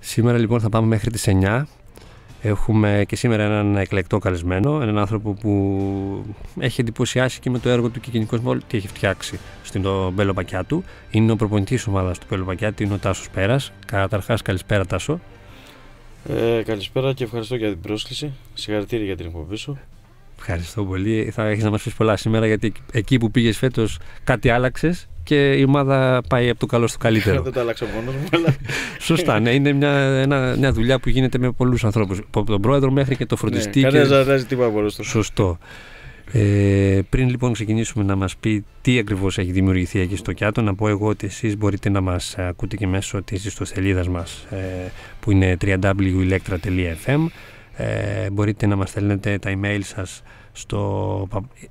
Σήμερα λοιπόν θα πάμε μέχρι τις 9. Έχουμε και σήμερα έναν εκλεκτό καλεσμένο, έναν άνθρωπο που έχει εντυπωσιάσει και με το έργο του και γενικώς με τι έχει φτιάξει στο Μπέλο Πακιάτου. Είναι ο προπονητής ομάδας του Μπέλο Πακιάτου, είναι ο Τάσος Πέρας. Καταρχάς, καλησπέρα Τάσο. Καλησπέρα και ευχαριστώ για την πρόσκληση. Συγχαρητήρια για την εκπομπή σου. Ευχαριστώ πολύ. Θα έχεις να μας πεις πολλά σήμερα, γιατί εκεί που πήγες φέτος κάτι άλλαξες και η ομάδα πάει από το καλό στο καλύτερο. Δεν το άλλαξα μόνος μου, αλλά. Σωστά, ναι, είναι μια δουλειά που γίνεται με πολλούς ανθρώπους. Από τον πρόεδρο μέχρι και το φροντιστή. Ναι, κανένας δεν αλλάζει τίποτα από όλους. Σωστό. Πριν λοιπόν ξεκινήσουμε να μας πει τι ακριβώς έχει δημιουργηθεί εκεί στο Κιάτο, να πω εγώ ότι εσείς μπορείτε να μας ακούτε και μέσω της ιστοσελίδας μας που είναι www.electra.fm. Μπορείτε να μας στέλνετε τα email σας στο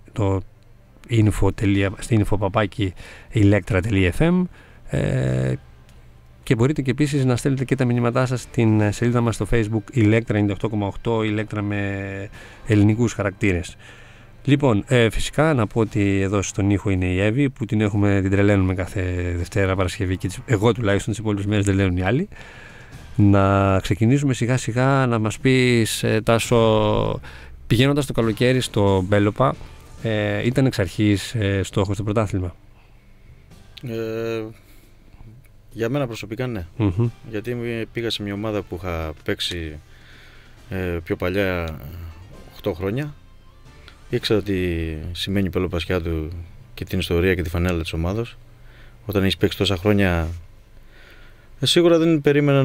info.electra.fm και μπορείτε και επίσης να στέλνετε και τα μηνύματά σας στην σελίδα μας στο Facebook Electra 98,8, Electra με ελληνικούς χαρακτήρες. Λοιπόν, φυσικά να πω ότι εδώ στον ήχο είναι η Εύη, που την τρελαίνουμε κάθε Δευτέρα Παρασκευή και εγώ τουλάχιστον τις υπόλοιπες μέρες δεν λένε οι άλλοι. Να ξεκινήσουμε σιγά σιγά, να μας πεις Τάσο, πηγαίνοντας το καλοκαίρι στο Μπέλοπα, ήταν εξ αρχής στόχος το πρωτάθλημα? Για μένα προσωπικά ναι. Γιατί πήγα σε μια ομάδα που είχα παίξει πιο παλιά 8 χρόνια. Ήξερα τι σημαίνει Μπέλο Πακιάτου και την ιστορία και τη φανέλα της ομάδας. Όταν έχεις παίξει τόσα χρόνια, σίγουρα δεν περίμενα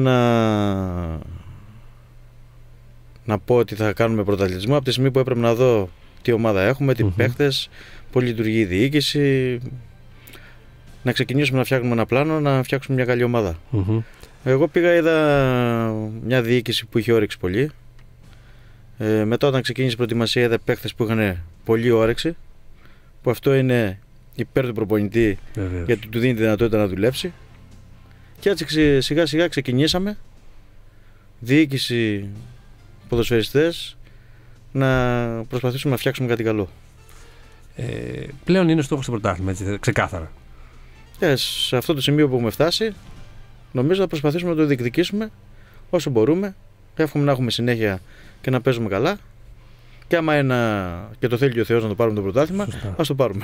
να πω ότι θα κάνουμε πρωταθλητισμό από τη στιγμή που έπρεπε να δω τι ομάδα έχουμε, τι παίχτες, πώς λειτουργεί η διοίκηση, να ξεκινήσουμε να φτιάχνουμε ένα πλάνο, να φτιάξουμε μια καλή ομάδα. Εγώ πήγα, είδα μια διοίκηση που είχε όρεξη πολύ. Μετά όταν ξεκίνησε η προετοιμασία είδα παίχτες που είχαν πολύ όρεξη, που αυτό είναι υπέρ του προπονητή, γιατί του δίνει τη δυνατότητα να δουλέψει. Και έτσι σιγά σιγά ξεκινήσαμε, διοίκηση, ποδοσφαιριστές, να προσπαθήσουμε να φτιάξουμε κάτι καλό. Πλέον είναι στόχος στο πρωτάθλημα, έτσι, ξεκάθαρα. Σε αυτό το σημείο που έχουμε φτάσει, νομίζω να προσπαθήσουμε να το διεκδικήσουμε όσο μπορούμε. Εύχομαι να έχουμε συνέχεια και να παίζουμε καλά. Και άμα και το θέλει και ο Θεός να το πάρουμε το πρωτάθλημα, ας το πάρουμε.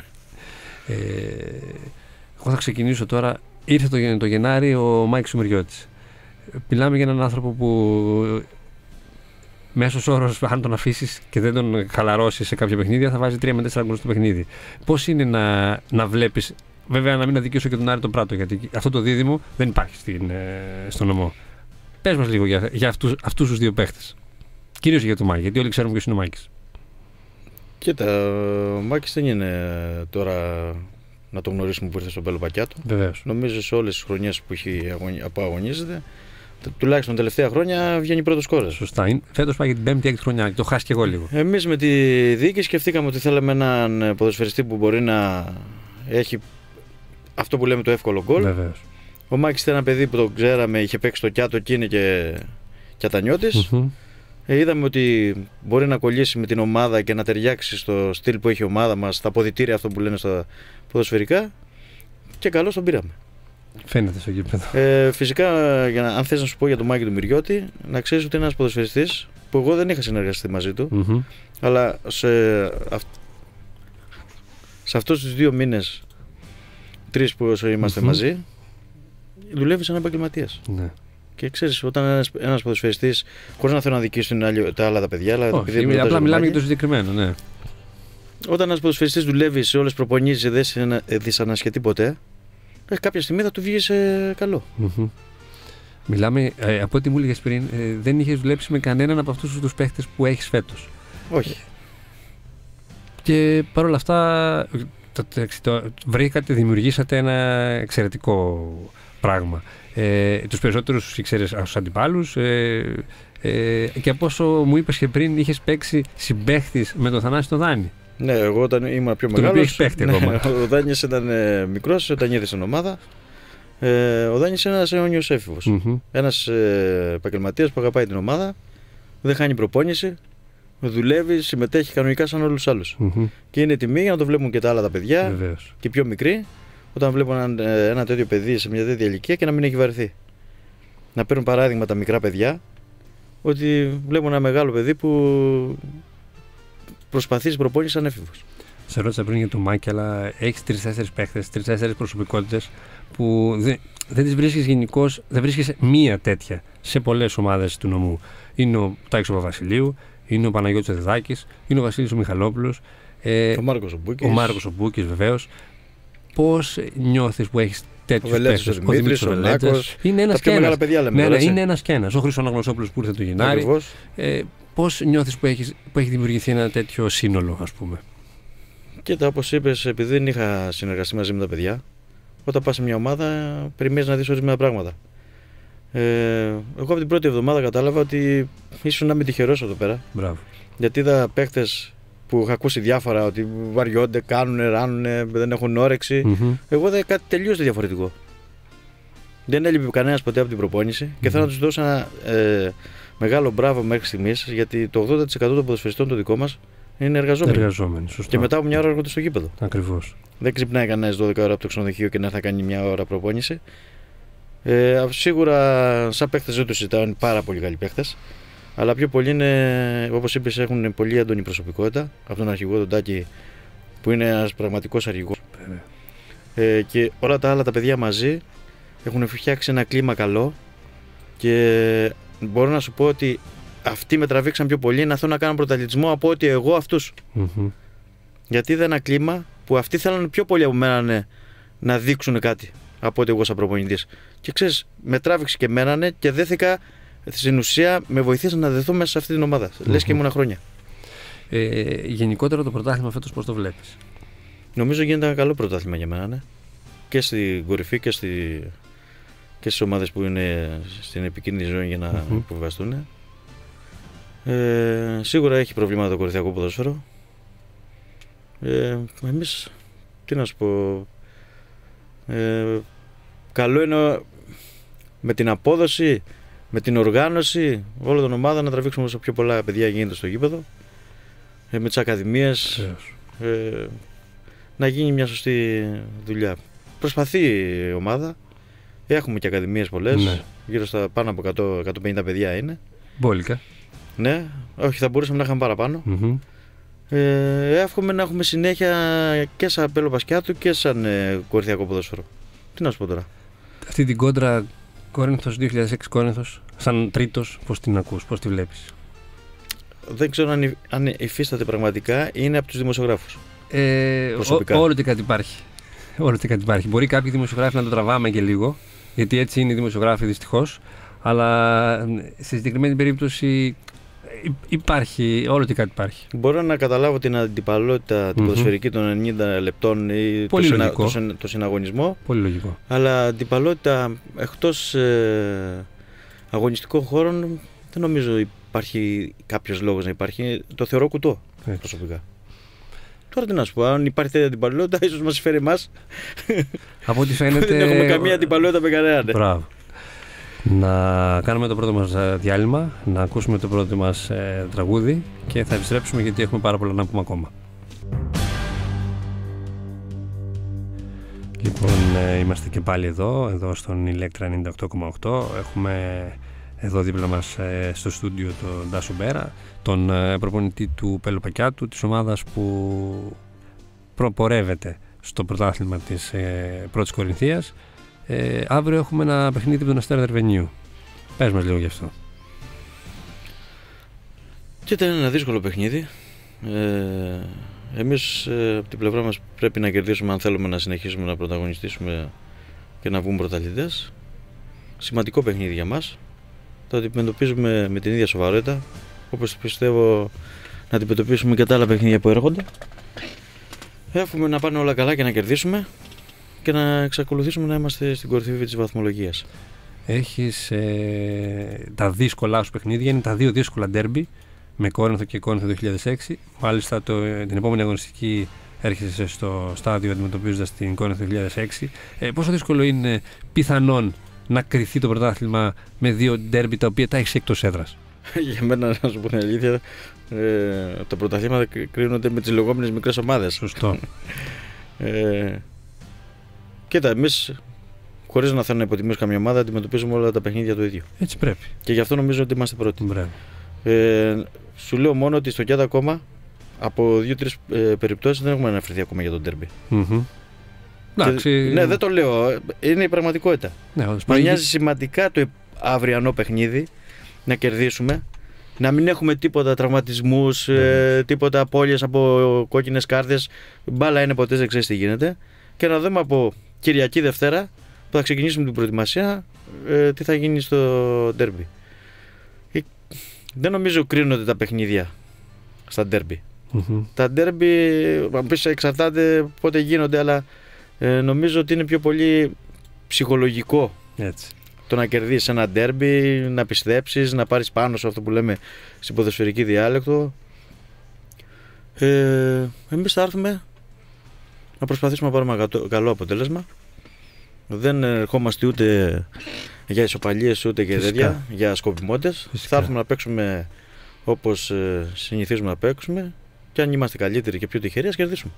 Εγώ θα ξεκινήσω τώρα. Ήρθε το Γενάρη ο Μάικς Σουμεριώτης. Μιλάμε για έναν άνθρωπο που μέσος όρος, αν τον αφήσεις και δεν τον χαλαρώσεις σε κάποια παιχνίδια, θα βάζει 3 με 4 γκολ στο παιχνίδι. Πώς είναι να βλέπεις, βέβαια να μην αδικήσω και τον Άρη τον Πράτο, γιατί αυτό το δίδυμο δεν υπάρχει στον νομό. Πες μας λίγο για αυτούς τους δύο παίχτες. Κυρίως για τον Μάκη, γιατί όλοι ξέρουμε ποιος είναι ο Μάκης. Κοίτα, ο Μάκης δεν είναι τώρα να τον γνωρίσουμε που ήρθε στον Μπέλο Πακιάτου. Βεβαίως. Νομίζω σε όλες τις χρονιές που αγωνίζεται, τουλάχιστον τελευταία χρόνια βγαίνει πρώτος σκόρερ. Σωστά. Φέτος πάει για την 5η-6η χρονιά. Το χάσει και εγώ λίγο. Εμείς με τη διοίκηση σκεφτήκαμε ότι θέλαμε έναν ποδοσφαιριστή που μπορεί να έχει αυτό που λέμε το εύκολο γκολ. Βεβαίως. Ο Μάκης ήταν ένα παιδί που το ξέραμε, είχε παίξει στο Κιάτο και είναι και ατανιώτης. Είδαμε ότι μπορεί να κολλήσει με την ομάδα και να ταιριάξει στο στυλ που έχει η ομάδα μας, στα αποδυτήρια, αυτό που λένε στα ποδοσφαιρικά, και καλώς τον πήραμε. Φαίνεται στο γήπεδο. Φυσικά, αν θες να σου πω για τον Μάκη του Μυριώτη, να ξέρεις ότι είναι ένας ποδοσφαιριστής που εγώ δεν είχα συνεργαστεί μαζί του, αλλά σε αυτούς τους 2 μήνες, 3 που είμαστε μαζί, δουλεύει σαν επαγγελματίας. Ναι. Και ξέρεις, όταν ένας ποδοσφαιριστής, χωρίς να θέλω να δικήσω τα άλλα τα παιδιά, αλλά απλά μιλάμε για το συγκεκριμένο, ναι. Όταν ένας ποδοσφαιριστής δουλεύει σε όλες τις προπονήσεις, δεν δυσανασχετεί ποτέ, κάποια στιγμή θα του βγει σε καλό. Μιλάμε, από ό,τι μου έλεγες πριν, δεν είχες δουλέψει με κανέναν από αυτούς τους παίχτες που έχεις φέτος. Όχι. Και παρόλα αυτά, βρήκατε, δημιουργήσατε ένα εξαιρετικό πράγμα. Τους περισσότερους ήξερες στους αντιπάλους και από όσο μου είπες και πριν, είχες παίξει συμπαίχτης με τον Θανάση τον Δάνη. Ναι, εγώ όταν ήμουν πιο μεγάλος, ο Δάνης ήταν μικρός όταν ήρθε στην ομάδα. Ο Δάνης είναι ένας αιώνιος έφηβος. Ένας επαγγελματίας που αγαπάει την ομάδα, δεν χάνει προπόνηση, δουλεύει, συμμετέχει κανονικά σαν όλους τους άλλους. Και είναι τιμή για να το βλέπουν και τα άλλα τα παιδιά. Βεβαίως. Και πιο μικροί, όταν βλέπουν ένα τέτοιο παιδί σε μια τέτοια ηλικία και να μην έχει βαρεθεί. να παίρνουν παράδειγμα τα μικρά παιδιά, ότι βλέπουν ένα μεγάλο παιδί που προσπαθεί στην προπόνηση σαν έφηβος. Σε ρώτησα πριν για το Μάκη, αλλά έχεις 3-4 παίχτες, 3-4 προσωπικότητες που δεν τις βρίσκεις γενικώς, δεν βρίσκεις μία τέτοια σε πολλές ομάδες του νομού. Είναι ο Τάκης ο Παπαβασιλείου, είναι ο Παναγιώτης ο Δεδάκης, είναι ο Βασίλης ο Μιχαλόπουλος, ο Μάρκος ο Μπούκης βεβαίως. Πώς νιώθεις που έχεις τέτοιους παίχτες? Ο Δημήτρης ο Νάκος, είναι ένας και ένας. Ναι, είναι ένας και ένας. Ο Χρυσοναγλωσσόπουλος που ήρθε το Γενάρη. Πώς νιώθεις που έχει δημιουργηθεί ένα τέτοιο σύνολο, ας πούμε? Κοίτα, όπως είπες, επειδή δεν είχα συνεργαστεί μαζί με τα παιδιά, όταν πας σε μια ομάδα περιμένεις να δεις ορισμένα πράγματα. Εγώ από την πρώτη εβδομάδα κατάλαβα ότι ήσουν να είμαι τυχερός εδώ πέρα. Μπράβο. Γιατί είδα παίχτες που είχα ακούσει διάφορα, ότι βαριόνται, κάνουνε, ράνουνε, δεν έχουν όρεξη. Εγώ είδα κάτι τελείως διαφορετικό. Δεν έλειπε κανένας ποτέ από την προπόνηση και θέλω να τους δώσω ένα μεγάλο μπράβο μέχρι στιγμής, γιατί το 80% των ποδοσφαιριστών το δικό μας είναι εργαζόμενοι. Και μετά από μια ώρα έρχονται στο γήπεδο. Ακριβώς. Δεν ξυπνάει κανένας 12 ώρα από το ξενοδοχείο και να θα κάνει μια ώρα προπόνηση. Σίγουρα, σαν παίχτες δεν το συζητάω, είναι πάρα πολύ καλοί παίχτες. Αλλά πιο πολλοί είναι, όπως είπες, έχουν πολύ έντονη προσωπικότητα. Από τον αρχηγό τον Τάκη, που είναι ένας πραγματικός αρχηγός. Και όλα τα άλλα τα παιδιά μαζί έχουν φτιάξει ένα κλίμα καλό. Και μπορώ να σου πω ότι αυτοί με τραβήξαν πιο πολύ να θέλουν να κάνουν πρωταθλητισμό από ότι εγώ αυτούς. Γιατί είδα ένα κλίμα που αυτοί θέλουν πιο πολύ από μένα να δείξουν κάτι από ότι εγώ σαν προπονητής. Και ξέρεις, με τράβηξε και εμένα και δέθηκα, στην ουσία με βοηθήσαν να δεθώ μέσα σε αυτή την ομάδα. Λες και ήμουν χρόνια. Γενικότερα το πρωτάθλημα φέτος πώς το βλέπεις? Νομίζω γίνεται ένα καλό πρωτάθλημα για μένα. Και στην κορυφή και στις ομάδες που είναι στην επικίνδυνη ζώνη για να υποβιβαστούν. Σίγουρα έχει προβλήματα το κορυφαίο ποδόσφαιρο. Εμείς, τι να σου πω, καλό είναι με την απόδοση, με την οργάνωση όλων των ομάδων να τραβήξουμε όσο πιο πολλά παιδιά γίνεται στο γήπεδο, με τις ακαδημίες, να γίνει μια σωστή δουλειά. Προσπαθεί η ομάδα, έχουμε και ακαδημίες πολλές, γύρω στα πάνω από 150 παιδιά είναι. Μπόλικα. Ναι, όχι, θα μπορούσαμε να είχαμε παραπάνω. Εύχομαι να έχουμε συνέχεια και σαν Πέλο Πασκιάτου και σαν κορυφαίο ποδόσφαιρο. Τι να σου πω τώρα. Αυτή την κόντρα Κόρινθος 2006 Κόρινθος, σαν τρίτος, πώς την ακούς, πώς τη βλέπεις? Δεν ξέρω αν υφίσταται πραγματικά, είναι από τους δημοσιογράφους. Όλο και κάτι υπάρχει. Όλο και κάτι υπάρχει. Μπορεί κάποιοι δημοσιογράφοι να το τραβάμε και λίγο, γιατί έτσι είναι οι δημοσιογράφοι δυστυχώς, αλλά στη συγκεκριμένη περίπτωση υπάρχει, όλο και κάτι υπάρχει. Μπορώ να καταλάβω την αντιπαλότητα την ποδοσφαιρική των 90 λεπτών ή το συναγωνισμό. Πολύ λογικό. Αλλά αντιπαλότητα εκτός αγωνιστικών χώρων δεν νομίζω υπάρχει κάποιος λόγος να υπάρχει. Το θεωρώ κουτό προσωπικά. Τώρα τι να σου πω, αν υπάρχει τέτοια αντιπαλότητα, ίσως μας φέρει εμάς. Από ό,τι φαίνεται. Δεν έχουμε καμία αντιπαλότητα με κανέναν. Μπράβο. Να κάνουμε το πρώτο μας διάλειμμα, να ακούσουμε το πρώτο μας τραγούδι και θα επιστρέψουμε γιατί έχουμε πάρα πολλά να πούμε ακόμα. Λοιπόν, είμαστε και πάλι εδώ στον Ηλέκτρα 98,8. Έχουμε εδώ δίπλα μας στο στούντιο τον Τάσο Μπέρα, τον προπονητή του Πέλο Πακιάτου, της ομάδας που προπορεύεται στο πρωτάθλημα της πρώτης Κορινθίας. Αύριο έχουμε ένα παιχνίδι με τον Αστέρα Δερβενίου. Πες μας λίγο γι' αυτό. Και ήταν ένα δύσκολο παιχνίδι. Εμείς από την πλευρά μας πρέπει να κερδίσουμε αν θέλουμε να συνεχίσουμε να πρωταγωνιστήσουμε και να βγούμε πρωταθλητές. Σημαντικό παιχνίδι για μας. Το αντιμετωπίζουμε με την ίδια σοβαρότητα, όπως πιστεύω να αντιμετωπίσουμε και τα άλλα παιχνίδια που έρχονται. Εύχομαι να πάνε όλα καλά και να κερδίσουμε και να εξακολουθήσουμε να είμαστε στην κορυφή της βαθμολογίας. Έχεις τα δύσκολα σου παιχνίδια, είναι τα δύο δύσκολα ντέρμπι με Κόρινθο και Κόρινθο 2006. Μάλιστα την επόμενη αγωνιστική έρχεσαι στο στάδιο αντιμετωπίζοντας την Κόρινθο 2006. Πόσο δύσκολο είναι πιθανόν να κριθεί το πρωτάθλημα με δύο ντέρμπι τα οποία τα έχεις εκτός έδρας? Για μένα, να σου πω την αλήθεια, τα πρωταθλήματα κρίνονται με τις λεγόμενες μικρές ομάδες. Σωστό. Κοίτα, εμείς χωρίς να θέλω να υποτιμήσω καμία ομάδα, αντιμετωπίζουμε όλα τα παιχνίδια το ίδιο. Έτσι πρέπει. Και γι' αυτό νομίζω ότι είμαστε πρώτοι. Μπράβο. Σου λέω μόνο ότι στο ΚΙΑΤ ακόμα από 2-3 περιπτώσεις δεν έχουμε αναφερθεί ακόμα για τον ντέρμπι. Ναι, δεν το λέω. Είναι η πραγματικότητα. Ναι, μας νοιάζει σημαντικά το αυριανό παιχνίδι να κερδίσουμε. Να μην έχουμε τίποτα τραυματισμούς, τίποτα απώλειες από κόκκινες κάρτες. Μπάλα είναι, ποτέ δεν ξέρεις τι γίνεται. Και να δούμε από Κυριακή Δευτέρα που θα ξεκινήσουμε την προετοιμασία τι θα γίνει στο ντέρμπι. Δεν νομίζω κρίνονται τα παιχνίδια στα ντέρμπι. Τα ντέρμπι εξαρτάται πότε γίνονται, αλλά νομίζω ότι είναι πιο πολύ ψυχολογικό. Έτσι. Το να κερδίσεις ένα ντέρμπι, να πιστέψεις, να πάρεις πάνω σου αυτό που λέμε στην ποδοσφαιρική διάλεκτο. Εμείς θα έρθουμε να προσπαθήσουμε να πάρουμε καλό αποτέλεσμα. Δεν ερχόμαστε ούτε για ισοπαλίες ούτε και τέτοια, για σκοπιμότητες. Θα έρθουμε να παίξουμε όπως συνηθίζουμε να παίξουμε και αν είμαστε καλύτεροι και πιο τυχεροί, ας κερδίσουμε.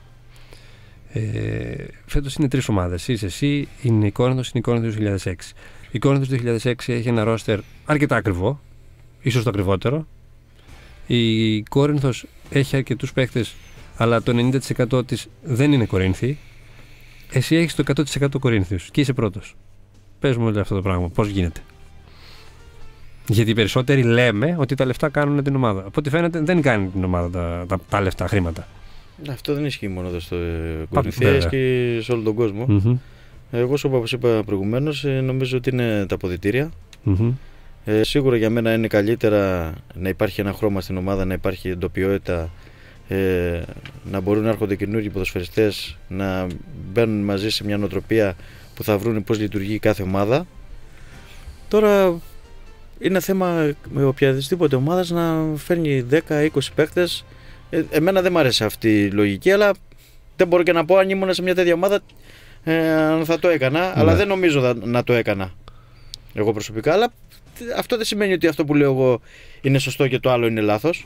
Φέτος είναι 3 ομάδες. Είσαι εσύ, είναι η Κόρινθος, είναι η Κόρινθος 2006. Η Κόρινθος 2006 έχει ένα ρόστερ αρκετά ακριβό, ίσως το ακριβότερο. Η Κόρινθος έχει αρκετούς παίκτες, αλλά το 90% της δεν είναι Κορίνθιοι. Εσύ έχεις το 100% Κορίνθιους και είσαι πρώτος. Πες μου αυτό το πράγμα, πώς γίνεται? Γιατί οι περισσότεροι λέμε ότι τα λεφτά κάνουν την ομάδα. Από ό,τι φαίνεται δεν κάνει την ομάδα τα λεφτά, χρήματα. Αυτό δεν ισχύει μόνο εδώ στο Κορινθία, ισχύει σε όλο τον κόσμο. Εγώ, όπως είπα προηγουμένως, νομίζω ότι είναι τα αποδυτήρια. Σίγουρα για μένα είναι καλύτερα να υπάρχει ένα χρώμα στην ομάδα, να υπάρχει εντοπιότητα, να μπορούν να έρχονται καινούργιοι ποδοσφαιριστές, να μπαίνουν μαζί σε μια νοοτροπία που θα βρουν πώς λειτουργεί κάθε ομάδα. Τώρα είναι θέμα με οποιαδήποτε ομάδα να φέρνει 10-20 παίκτες. Εμένα δεν μου αρέσει αυτή η λογική, αλλά δεν μπορώ και να πω αν ήμουν σε μια τέτοια ομάδα αν θα το έκανα, αλλά δεν νομίζω να το έκανα εγώ προσωπικά. Αλλά αυτό δεν σημαίνει ότι αυτό που λέω εγώ είναι σωστό και το άλλο είναι λάθος.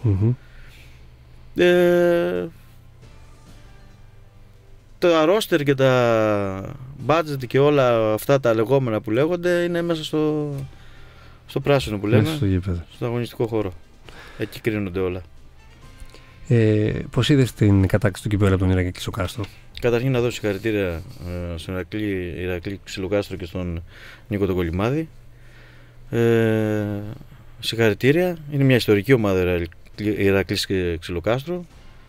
Τα roster και τα budget και όλα αυτά τα λεγόμενα που λέγονται είναι μέσα στο πράσινο που λέμε, στο αγωνιστικό χώρο. Εκεί κρίνονται όλα. Πώς είδες την κατάκτηση του κυπέλλου από τον Ηρακλή Ξυλοκάστρο? Καταρχήν να δώσω συγχαρητήρια στον Ηρακλή Ξυλοκάστρο και στον Νίκο τον Κολυμάδη. Συγχαρητήρια. Είναι μια ιστορική ομάδα Ηρακλής Ξυλοκάστρο.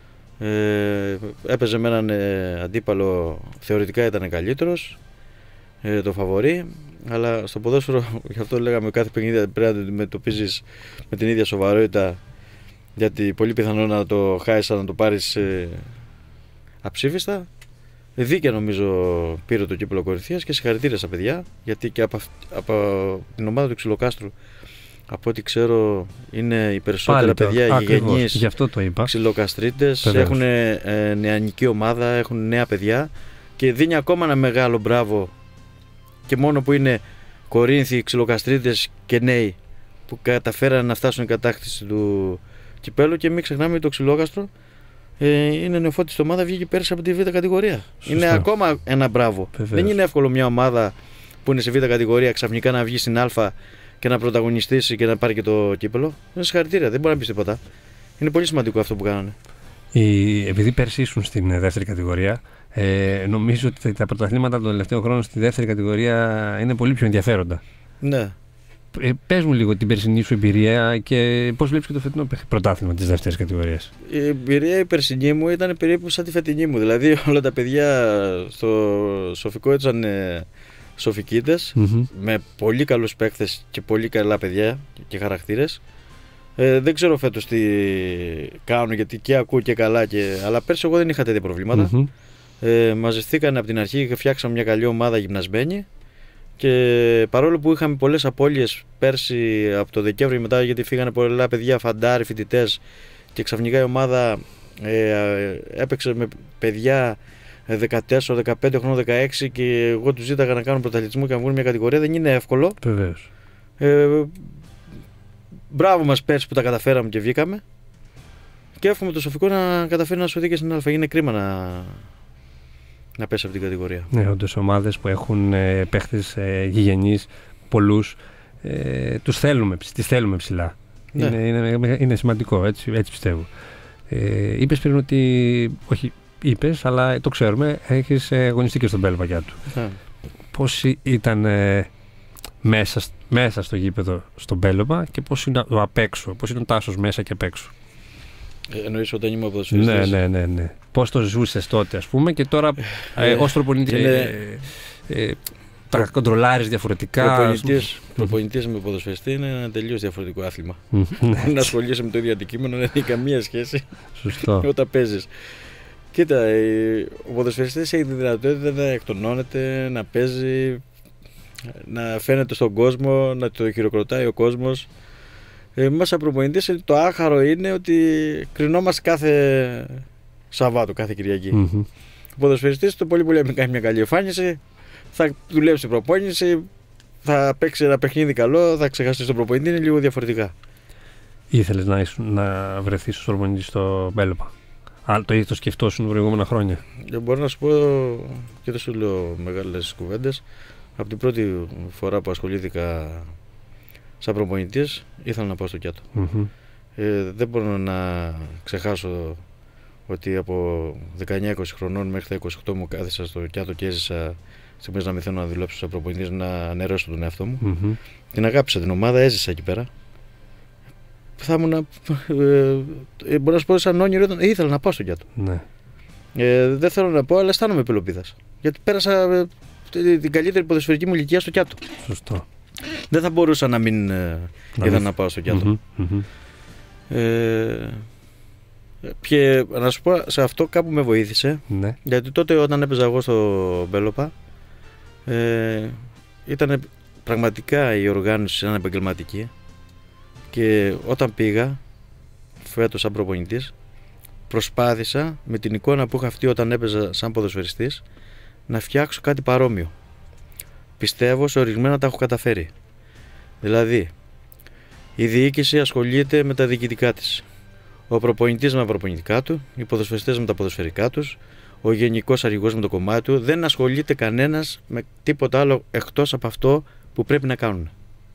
Έπαιζε με έναν αντίπαλο, θεωρητικά ήταν καλύτερος, το φαβορί, αλλά στο ποδόσφαιρο, γι' αυτό λέγαμε, κάθε παιχνίδι πρέπει να το αντιμετωπίζεις με την ίδια σοβαρότητα, γιατί πολύ πιθανό να το χάσεις να το πάρεις αψήφιστα. Δίκαια νομίζω πήρε το κύπελλο Κορινθίας και συγχαρητήρια στα παιδιά, γιατί και από την ομάδα του Ξυλοκάστρου, από ό,τι ξέρω, είναι οι περισσότερα παιδιά γηγενείς ξυλοκαστρίτες, έχουν νεανική ομάδα, έχουν νέα παιδιά και δίνει ακόμα ένα μεγάλο μπράβο και μόνο που είναι Κορίνθιοι, ξυλοκαστρίτες και νέοι που καταφέραν να φτάσουν η κατάκτηση του κυπέλλου. Και μην ξεχνάμε το Ξυλόκαστρο είναι νεοφώτιστη ομάδα, βγήκε πέρυσι από τη Β' κατηγορία. Σωστό. Είναι ακόμα ένα μπράβο. Βεβαίως. Δεν είναι εύκολο μια ομάδα που είναι σε Β' κατηγορία ξαφνικά να βγει στην Α και να πρωταγωνιστήσει και να πάρει και το κύπελλο. Είναι συγχαρητήρια, δεν μπορεί να πει τίποτα. Είναι πολύ σημαντικό αυτό που κάνανε. Επειδή πέρσι ήσουν στην δεύτερη κατηγορία, νομίζω ότι τα πρωταθλήματα των τελευταίων χρόνων στη δεύτερη κατηγορία είναι πολύ πιο ενδιαφέροντα. Ναι. Πες μου λίγο την περσινή σου εμπειρία και πώς βλέπεις και το φετινό πρωτάθλημα της δεύτερης κατηγορίας. Η εμπειρία η περσινή μου ήταν περίπου σαν τη φετινή μου. Δηλαδή όλα τα παιδιά στο Σοφικό ήταν σοφικίτες, με πολύ καλούς παίκτες και πολύ καλά παιδιά και χαρακτήρες. Δεν ξέρω φέτος τι κάνουν, γιατί και ακούω και καλά, αλλά πέρσι εγώ δεν είχα τέτοια προβλήματα. Μαζευτήκαν από την αρχή και φτιάξαμε μια καλή ομάδα γυμνασμένη. Και παρόλο που είχαμε πολλές απώλειες πέρσι από το Δεκέμβριο μετά, γιατί φύγανε πολλά παιδιά, φαντάροι, φοιτητές, και ξαφνικά η ομάδα έπαιξε με παιδιά 14, 15 χρόνων, 16, και εγώ τους ζήταγα να κάνουν πρωταθλητισμό και να βγουν μια κατηγορία. Δεν είναι εύκολο. Βεβαίως. Μπράβο μας πέρσι που τα καταφέραμε και βγήκαμε. Και εύχομαι το Σοφικό να καταφέρει να σωθεί και στην Α. Είναι κρίμα να πέσει από την κατηγορία. Ναι, όντως ομάδες που έχουν παίχτες γηγενείς, πολλούς, τις θέλουμε ψηλά. Ναι. Είναι σημαντικό, έτσι πιστεύω. Είπες πριν ότι, όχι είπες, αλλά το ξέρουμε, έχεις αγωνιστεί και στον Μπέλοπα για του. Ναι. Πώς ήταν μέσα στο γήπεδο στον Μπέλοπα και πώς είναι το απ' έξω, πώς είναι ο Τάσος μέσα και απ' έξω? Εννοείς όταν ήμουν ποδοσφαιριστής. Ναι. Πώς το ζούσες τότε, ας πούμε, και τώρα ως προπονητής τα κοντρολάρεις διαφορετικά. Προπονητής με ποδοσφαιριστή είναι ένα τελείως διαφορετικό άθλημα. Να ασχολείσαι με το ίδιο αντικείμενο δεν έχει καμία σχέση. Σωστό. Όταν παίζεις. Κοίτα, ο ποδοσφαιριστής έχει τη δυνατότητα να εκτονώνεται, να παίζει, να φαίνεται στον κόσμο, να το χειροκροτάει ο κόσμος. Μας σαν προπονητής το άχαρο είναι ότι κρινόμαστε κάθε Σαββάτο, κάθε Κυριακή. Ο ποδοσφαιριστής το πολύ πολύ κάνει μια καλή εμφάνιση, θα δουλέψει προπόνηση, θα παίξει ένα παιχνίδι καλό, θα ξεχάσει τον προπονητή, είναι λίγο διαφορετικά. Ήθελες να βρεθείς ως προπονητής στο Μπέλοπα? Το σκεφτόσουν προηγούμενα χρόνια? Μπορώ να σου πω, και δεν σου λέω μεγάλες κουβέντες, από την πρώτη φορά που ασχολήθηκα σαν προπονητής ήθελα να πάω στο Κιάτο. Δεν μπορώ να ξεχάσω ότι από 19-20 χρονών μέχρι τα 28 μου κάθισα στο Κιάτο και έζησα στιγμές να μην θέλω να δουλέψω σαν προπονητής, να αναιρέσω τον εαυτό μου. Την αγάπησα την ομάδα, έζησα εκεί πέρα. Θα ήμουν, μπορώ να σου πω σαν όνειρο, ήθελα να πάω στο Κιάτο. Ναι. Δεν θέλω να πω, αλλά αισθάνομαι πελοπίδας. Γιατί πέρασα την καλύτερη ποδοσφαιρική μου ηλικία στο Κιάτο. Σωστό. Δεν θα μπορούσα να μην ήθελα να πάω στο Κιάτο. Και να σου πω, σε αυτό κάπου με βοήθησε. Ναι. Γιατί τότε όταν έπαιζα εγώ στο Μπέλοπα, ήταν πραγματικά η οργάνωση σαν επαγγελματική. Και όταν πήγα φέτος σαν προπονητής, προσπάθησα με την εικόνα που είχα αυτή όταν έπαιζα σαν ποδοσφαιριστής να φτιάξω κάτι παρόμοιο. Πιστεύω σε ορισμένα τα έχω καταφέρει. Δηλαδή, η διοίκηση ασχολείται με τα διοικητικά της, ο προπονητής με τα προπονητικά του, οι ποδοσφαιριστές με τα ποδοσφαιρικά τους, ο γενικός αρχηγός με το κομμάτι του. Δεν ασχολείται κανένας με τίποτα άλλο εκτός από αυτό που πρέπει να κάνουν.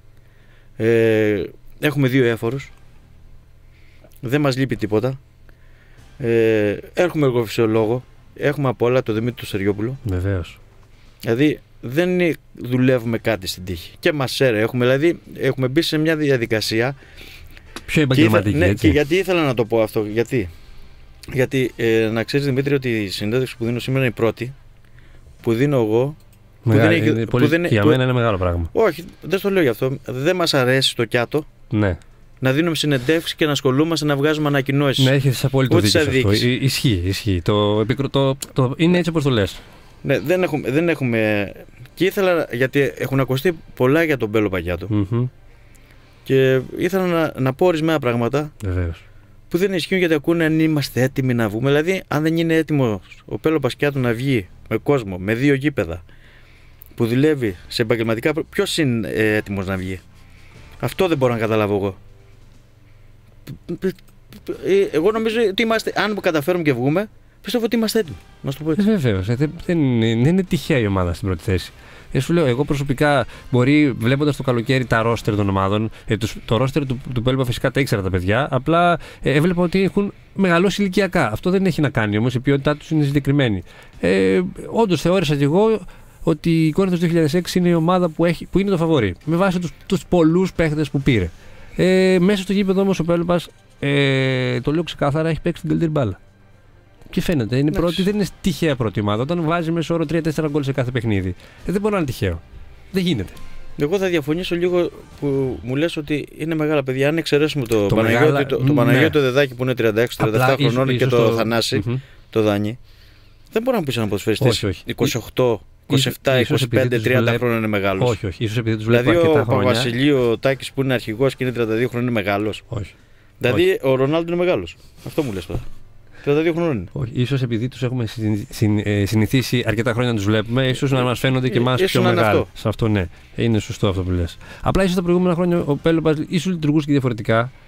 Έχουμε 2 έφορους, δεν μας λείπει τίποτα. Έχουμε εργοφυσιολόγο, έχουμε απ' όλα το Δημήτρη του Σεριόπουλο. Βεβαίως. Δηλαδή δεν δουλεύουμε κάτι στην τύχη. Και μασέρα έχουμε, δηλαδή έχουμε μπει σε μια διαδικασία. Πιο επαγγελματική, ναι, έτσι. και γιατί ήθελα να το πω αυτό, γιατί να ξέρεις Δημήτρη ότι η συνέντευξη που δίνω σήμερα είναι η πρώτη που δίνω εγώ. Για μένα είναι μεγάλο πράγμα. Όχι, δεν το λέω γι' αυτό. Δεν μας αρέσει το Κιάτο. Ναι. Να δίνουμε συνεντεύξεις και να ασχολούμαστε να βγάζουμε ανακοινώσεις. Ναι, έχεις απόλυτο δίκιο σε αυτό. Ισχύει. Είναι έτσι όπως το λες. Ναι, δεν έχουμε. Και ήθελα, γιατί έχουν ακουστεί πολλά για τον Μπέλοπα Κιάτο. Και ήθελα να πω ορισμένα πράγματα. Βεβαίως. Που δεν ισχύουν, γιατί ακούνε αν είμαστε έτοιμοι να βγούμε. Δηλαδή, αν δεν είναι έτοιμο ο Μπέλοπα Κιάτο να βγει με κόσμο, με 2 γήπεδα, που δουλεύει σε επαγγελματικά. Ποιος είναι έτοιμος να βγει? Αυτό δεν μπορώ να καταλάβω εγώ. Εγώ νομίζω ότι είμαστε, αν καταφέρουμε και βγούμε, πιστεύω ότι είμαστε έτοιμοι. Να σου το πω έτσι. Βεβαίως. Δεν είναι τυχαία η ομάδα στην πρώτη θέση. Σου λέω, εγώ προσωπικά μπορεί, βλέποντας το καλοκαίρι τα ρόστερ των ομάδων, το ρόστερ του Μπέλοπα φυσικά τα ήξερα τα παιδιά, απλά έβλεπα ότι έχουν μεγαλώσει ηλικιακά. Αυτό δεν έχει να κάνει όμως, η ποιότητά τους είναι συγκεκριμένη. Όντως θεώρησα κι εγώ ότι η Κόρινθος 2006 είναι η ομάδα που είναι το φαβορί, με βάση τους πολλούς παίχτες που πήρε. Μέσα στο γήπεδο όμως ο Μπέλοπας, το λέω ξεκάθαρα, έχει παίξει την καλύτερη μπάλα. Και φαίνεται, είναι πρώτη, δεν είναι τυχαία πρώτη ομάδα. Όταν βάζει μέσω όρο 3-4 γκολ σε κάθε παιχνίδι, δεν μπορεί να είναι τυχαίο. Δεν γίνεται. Εγώ θα διαφωνήσω λίγο που μου λες ότι είναι μεγάλα παιδιά. Αν εξαιρέσουμε το Παναγιώτη το Δεδάκι που είναι 36-37 χρονών και το Θανάση, το Δάνη, δεν μπορεί να πει ένα ποδοσφαιριστής 28, 27, 25, 30 χρόνια είναι μεγάλος. Όχι. Ίσως επειδή τους βλέπω δηλαδή αρκετά χρόνια. Ο Βασιλείο Τάκης που είναι αρχηγός και είναι 32 χρόνια είναι μεγάλος. Όχι. Δηλαδή ο Ρονάλντο είναι μεγάλος. Αυτό μου λες τώρα. 32 χρόνων. Όχι, ίσως επειδή τους έχουμε συνηθίσει αρκετά χρόνια να τους βλέπουμε, ίσως να μας φαίνονται και εμάς πιο μεγάλοι. Σε αυτό ναι, είναι σωστό αυτό που λες. Απλά ίσως τα προηγούμενα χρόνια ο Μπέλοπας ίσως λειτουργούσε και διαφορετικά.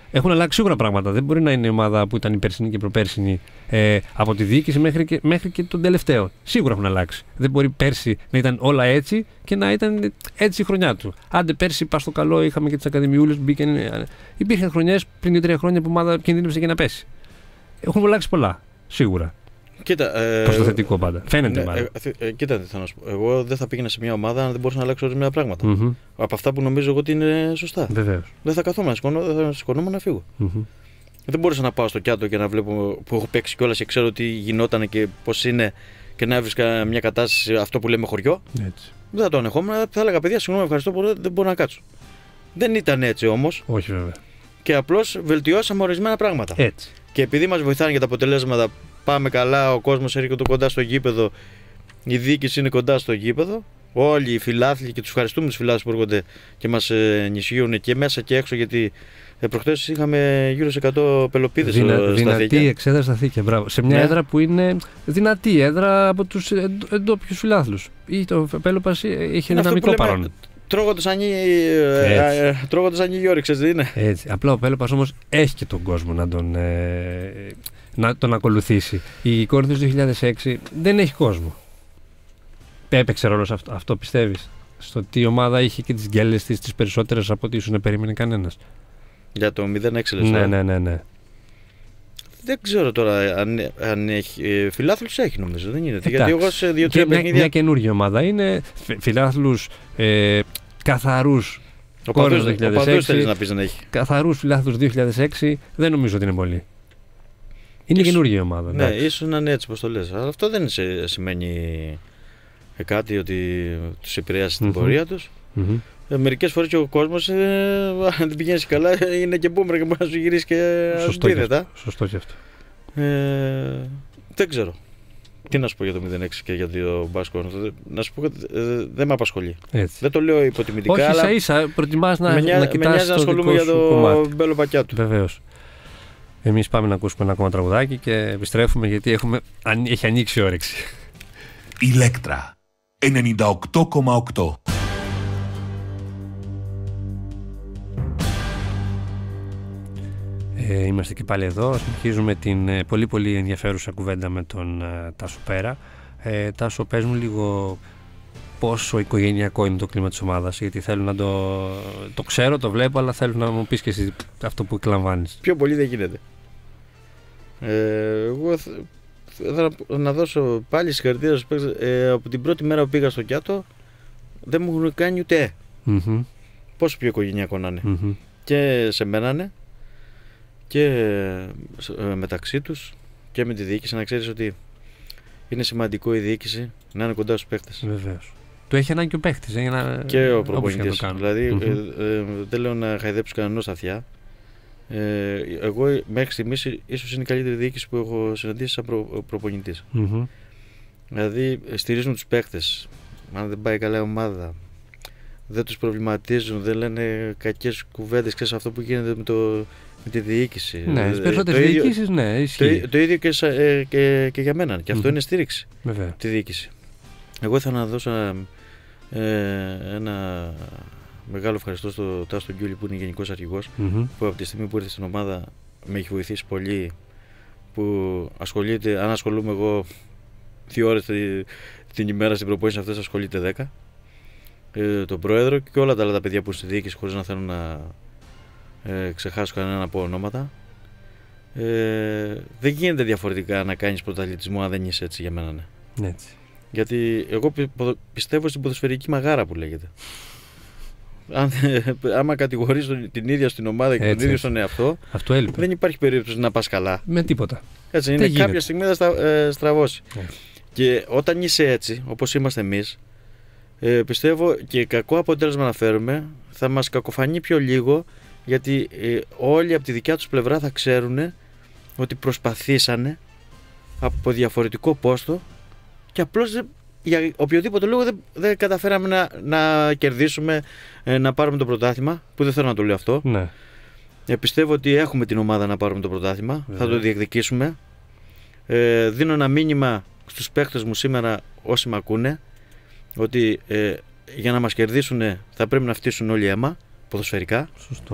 Έχουν αλλάξει σίγουρα πράγματα. Δεν μπορεί να είναι η ομάδα που ήταν η περσινή και η προπέρσινη από τη διοίκηση μέχρι και τον τελευταίο. Σίγουρα έχουν αλλάξει. Δεν μπορεί πέρσι να ήταν όλα έτσι και να ήταν έτσι η χρονιά του. Άντε πέρσι, πα στο καλό, είχαμε και τις ακαδημιούλες. Υπήρχαν χρονιές πριν 2-3 χρόνια που η ομάδα κινδύνευσε και να πέσει. Έχουν αλλάξει πολλά. Σίγουρα. Κοίτα, προς το θετικό πάντα. Φαίνεται μάλλον. Κοίτα, τι θα να σου πω. Εγώ δεν θα πήγαινα σε μια ομάδα αν δεν μπορούσα να αλλάξω ορισμένα πράγματα. Από αυτά που νομίζω εγώ ότι είναι σωστά. Βεβαίως. Δεν θα καθόμουν, θα σηκωνόμουν να φύγω. Δεν μπορούσα να πάω στο Κιάτο και να βλέπω που έχω παίξει κιόλας και ξέρω τι γινόταν και πώς είναι και να έβρισκα μια κατάσταση αυτό που λέμε χωριό. Έτσι. Δεν θα το ανεχόμουν. Θα έλεγα παιδιά, συγγνώμη, ευχαριστώ, δεν μπορώ να κάτσω. Δεν ήταν έτσι όμως. Όχι βέβαια. Και απλώς βελτιώσαμε ορισμένα πράγματα. Έτσι. Και επειδή μας βοηθάνε για τα αποτελέσματα, πάμε καλά, ο κόσμος έρχεται κοντά στο γήπεδο, η διοίκηση είναι κοντά στο γήπεδο. Όλοι οι φιλάθλοι και τους ευχαριστούμε τους φιλάθλους που έρχονται και μας ενισχύουν και μέσα και έξω, γιατί προχτές είχαμε γύρω σε 100 πελοπίδες στα δυνατή εξέδρα στα Θήκια. Μπράβο. Σε μια έδρα που είναι δυνατή έδρα από τους εντόπιους φιλάθλους. Το Πέλοπας είχε δυναμικό παρόν. Τρώγοντας ανοίγει η όρεξη, δεν είναι. Έτσι. Απλά ο Πέλοπας όμως έχει και τον κόσμο να τον ακολουθήσει. Η Κόρινθος 2006 δεν έχει κόσμο. Έπαιξε ρόλο αυτό, πιστεύεις? Στο ότι η ομάδα είχε και τις γκέλες της τις περισσότερες από ό,τι ίσως να περίμενε κανένας. Για το 0-6 λες. Ναι. Δεν ξέρω τώρα αν έχει. Φιλάθλους έχει νομίζω, δεν είναι. Γιατί εγώ σε 2-3 παιχνίδια. Μια καινούργια ομάδα είναι. Φιλάθλους καθαρούς. Ο παδούς θέλεις να πεις δεν έχει. Καθαρούς φιλάθλους 2006 δεν νομίζω ότι είναι πολύ. Είναι καινούργια ομάδα. Ναι, ίσως να είναι έτσι πως το λες. Αλλά αυτό δεν σημαίνει κάτι ότι τους επηρεάσει την πορεία τους. Μερικές φορές και ο κόσμος, αν δεν πηγαίνεις καλά, είναι και μπούμερα και μπορεί να σου γυρίσει και αντίθετα. Σωστό και αυτό. Δεν ξέρω. Τι να σου πω για το 0-6 και για το μπάσκετ. Να σου πω δεν με απασχολεί. Έτσι. Δεν το λέω υποτιμητικά. Όχι, αλλά ίσα προτιμάς να κοιτάσεις με νοιάζει να ασχολούμαι για το μπέλο πακιάτου. Βεβαίως. Εμείς πάμε να ακούσουμε ένα ακόμα τραγουδάκι και επιστρέφουμε γιατί έχει ανοίξει η όρεξη. Ηλέκτρα 98,8. Είμαστε και πάλι εδώ. Συνεχίζουμε την πολύ πολύ ενδιαφέρουσα κουβέντα με τον Τάσο Πέρα. Τάσο, πες μου λίγο πόσο οικογενειακό είναι το κλίμα της ομάδας, γιατί θέλω να το ξέρω, το βλέπω, αλλά θέλω να μου πεις και εσύ αυτό που εκλαμβάνεις. Πιο πολύ δεν γίνεται. Εγώ θα να δώσω πάλι συγχαρητήρια στους παίκτες. Από την πρώτη μέρα που πήγα στο Κιάτο δεν μου έχουν κάνει ούτε. Πόσο πιο οικογενειακό να είναι. Και σε μένανε και μεταξύ τους και με τη διοίκηση, να ξέρεις ότι είναι σημαντικό η διοίκηση να είναι κοντά στους παίκτες. Βεβαίως. Το έχει ανάγκη ο παίκτης. Και ο προπονητής. Δηλαδή δεν λέω να χαϊδέψω κανέναν στα αυτιά. Εγώ μέχρι στιγμής ίσως είναι η καλύτερη διοίκηση που έχω συναντήσει σαν προπονητής. Δηλαδή στηρίζουν τους παίκτες. Αν δεν πάει καλά η ομάδα, δεν τους προβληματίζουν, δεν λένε κακές κουβέντες. Ξέρεις αυτό που γίνεται με τη διοίκηση. Ναι, τις περισσότερες διοίκησεις, ναι, ισχύει. Το ίδιο και για μένα. Και αυτό είναι στήριξη. Βέβαια. Τη διοίκηση. Εγώ ήθελα να δώσω ένα μεγάλο ευχαριστώ στο Τάσο Γκιούλη που είναι γενικός αρχηγός, που από τη στιγμή που ήρθε στην ομάδα με έχει βοηθήσει πολύ, που ασχολείται, αν ασχολούμαι εγώ 2 ώρες την ημέρα στην προπόνηση, αυτές ασχολείται 10, τον πρόεδρο και όλα τα άλλα τα παιδιά που είναι στη διοίκηση, χωρίς να θέλω να ξεχάσω κανέναν από ονόματα. Δεν γίνεται διαφορετικά να κάνεις πρωταθλητισμό αν δεν είσαι έτσι, για μένα ναι. Έτσι. Γιατί εγώ πιστεύω στην ποδοσφαιρική μαγάρα που λέγεται. Άμα κατηγορείς την ίδια στην ομάδα και τον ίδιο στον εαυτό, αυτό έλειπε. Δεν υπάρχει περίπτωση να πας καλά. Με τίποτα. Έτσι, είναι κάποια στιγμή θα στραβώσει. Και όταν είσαι έτσι, όπως είμαστε εμείς, πιστεύω και κακό αποτέλεσμα να φέρουμε, θα μας κακοφανεί πιο λίγο, γιατί όλοι από τη δικιά τους πλευρά θα ξέρουν ότι προσπαθήσανε από διαφορετικό πόστο και απλώς για οποιοδήποτε λόγο δεν καταφέραμε να κερδίσουμε, να πάρουμε το πρωτάθλημα, που δεν θέλω να το λέω αυτό. Ναι. Πιστεύω ότι έχουμε την ομάδα να πάρουμε το πρωτάθλημα, θα το διεκδικήσουμε. Δίνω ένα μήνυμα στους παίκτες μου σήμερα, όσοι με ακούνε, ότι για να μας κερδίσουν θα πρέπει να φτύσουν όλοι αίμα, ποδοσφαιρικά. Σωστό.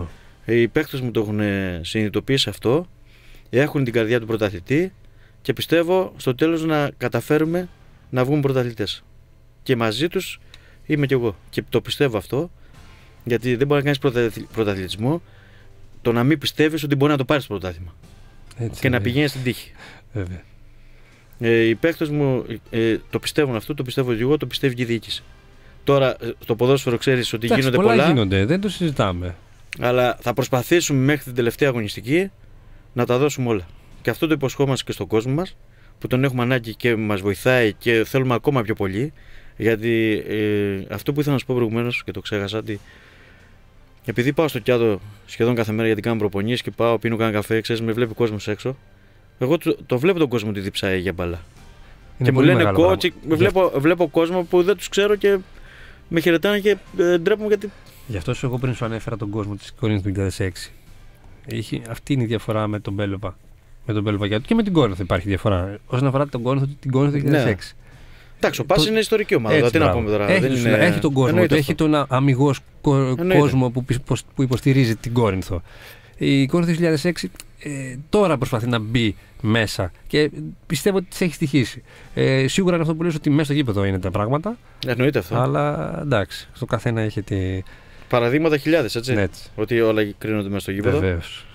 Οι παίκτες μου το έχουν συνειδητοποιήσει αυτό, έχουν την καρδιά του πρωταθλητή και πιστεύω στο τέλος να καταφέρουμε να βγούμε πρωταθλητές. Και μαζί τους είμαι κι εγώ. Και το πιστεύω αυτό, γιατί δεν μπορεί να κάνεις πρωταθλητισμό το να μην πιστεύεις ότι μπορεί να το πάρεις το πρωτάθλημα. Και να πηγαίνεις στην τύχη. Βέβαια. Οι παίκτες μου το πιστεύουν αυτό, το πιστεύω και εγώ, το πιστεύει και η διοίκηση. Τώρα στο ποδόσφαιρο ξέρεις ότι γίνονται πολλά. Γίνονται, δεν το συζητάμε. Αλλά θα προσπαθήσουμε μέχρι την τελευταία αγωνιστική να τα δώσουμε όλα. Και αυτό το υποσχόμαστε και στον κόσμο μας, που τον έχουμε ανάγκη και μας βοηθάει και θέλουμε ακόμα πιο πολύ. Γιατί αυτό που ήθελα να σου πω προηγουμένως και το ξέχασα, ότι επειδή πάω στο Κιάδο σχεδόν κάθε μέρα γιατί κάνω προπονήσεις και πάω, πίνω κάνα καφέ, ξέρεις, με βλέπει ο κόσμος έξω. Εγώ το βλέπω τον κόσμο ότι διψάει για μπαλά. Και μου λένε coach, βλέπω κόσμο που δεν τους ξέρω και με χαιρετάνε και ντρέπομαι γιατί. Γι' αυτό εγώ πριν σου ανέφερα τον κόσμο της Κορίνθου του 2006. Αυτή είναι η διαφορά με τον Μπέλοπα. Με τον Μπέλοπα και με την Κόρινθο υπάρχει διαφορά. Όσον αφορά την Κόρινθο του 2006. Ναι. Εντάξει, ο Πας είναι ιστορική ομάδα. Τι να πούμε τώρα. Έχει τον κόσμο, έχει τον αμιγώς κόσμο που υποστηρίζει την Κόρινθο. Η Κόρινθο 2006 τώρα προσπαθεί να μπει μέσα και πιστεύω ότι της έχει στοιχήσει. Σίγουρα είναι αυτό που λες ότι μέσα στο γήπεδο είναι τα πράγματα. Εννοείται αυτό. Αλλά εντάξει, στο καθένα έχει τη. Παραδείγματα χιλιάδες, έτσι. Ναι. Ότι όλα κρίνονται μέσα στο γήπεδο. Βεβαίως.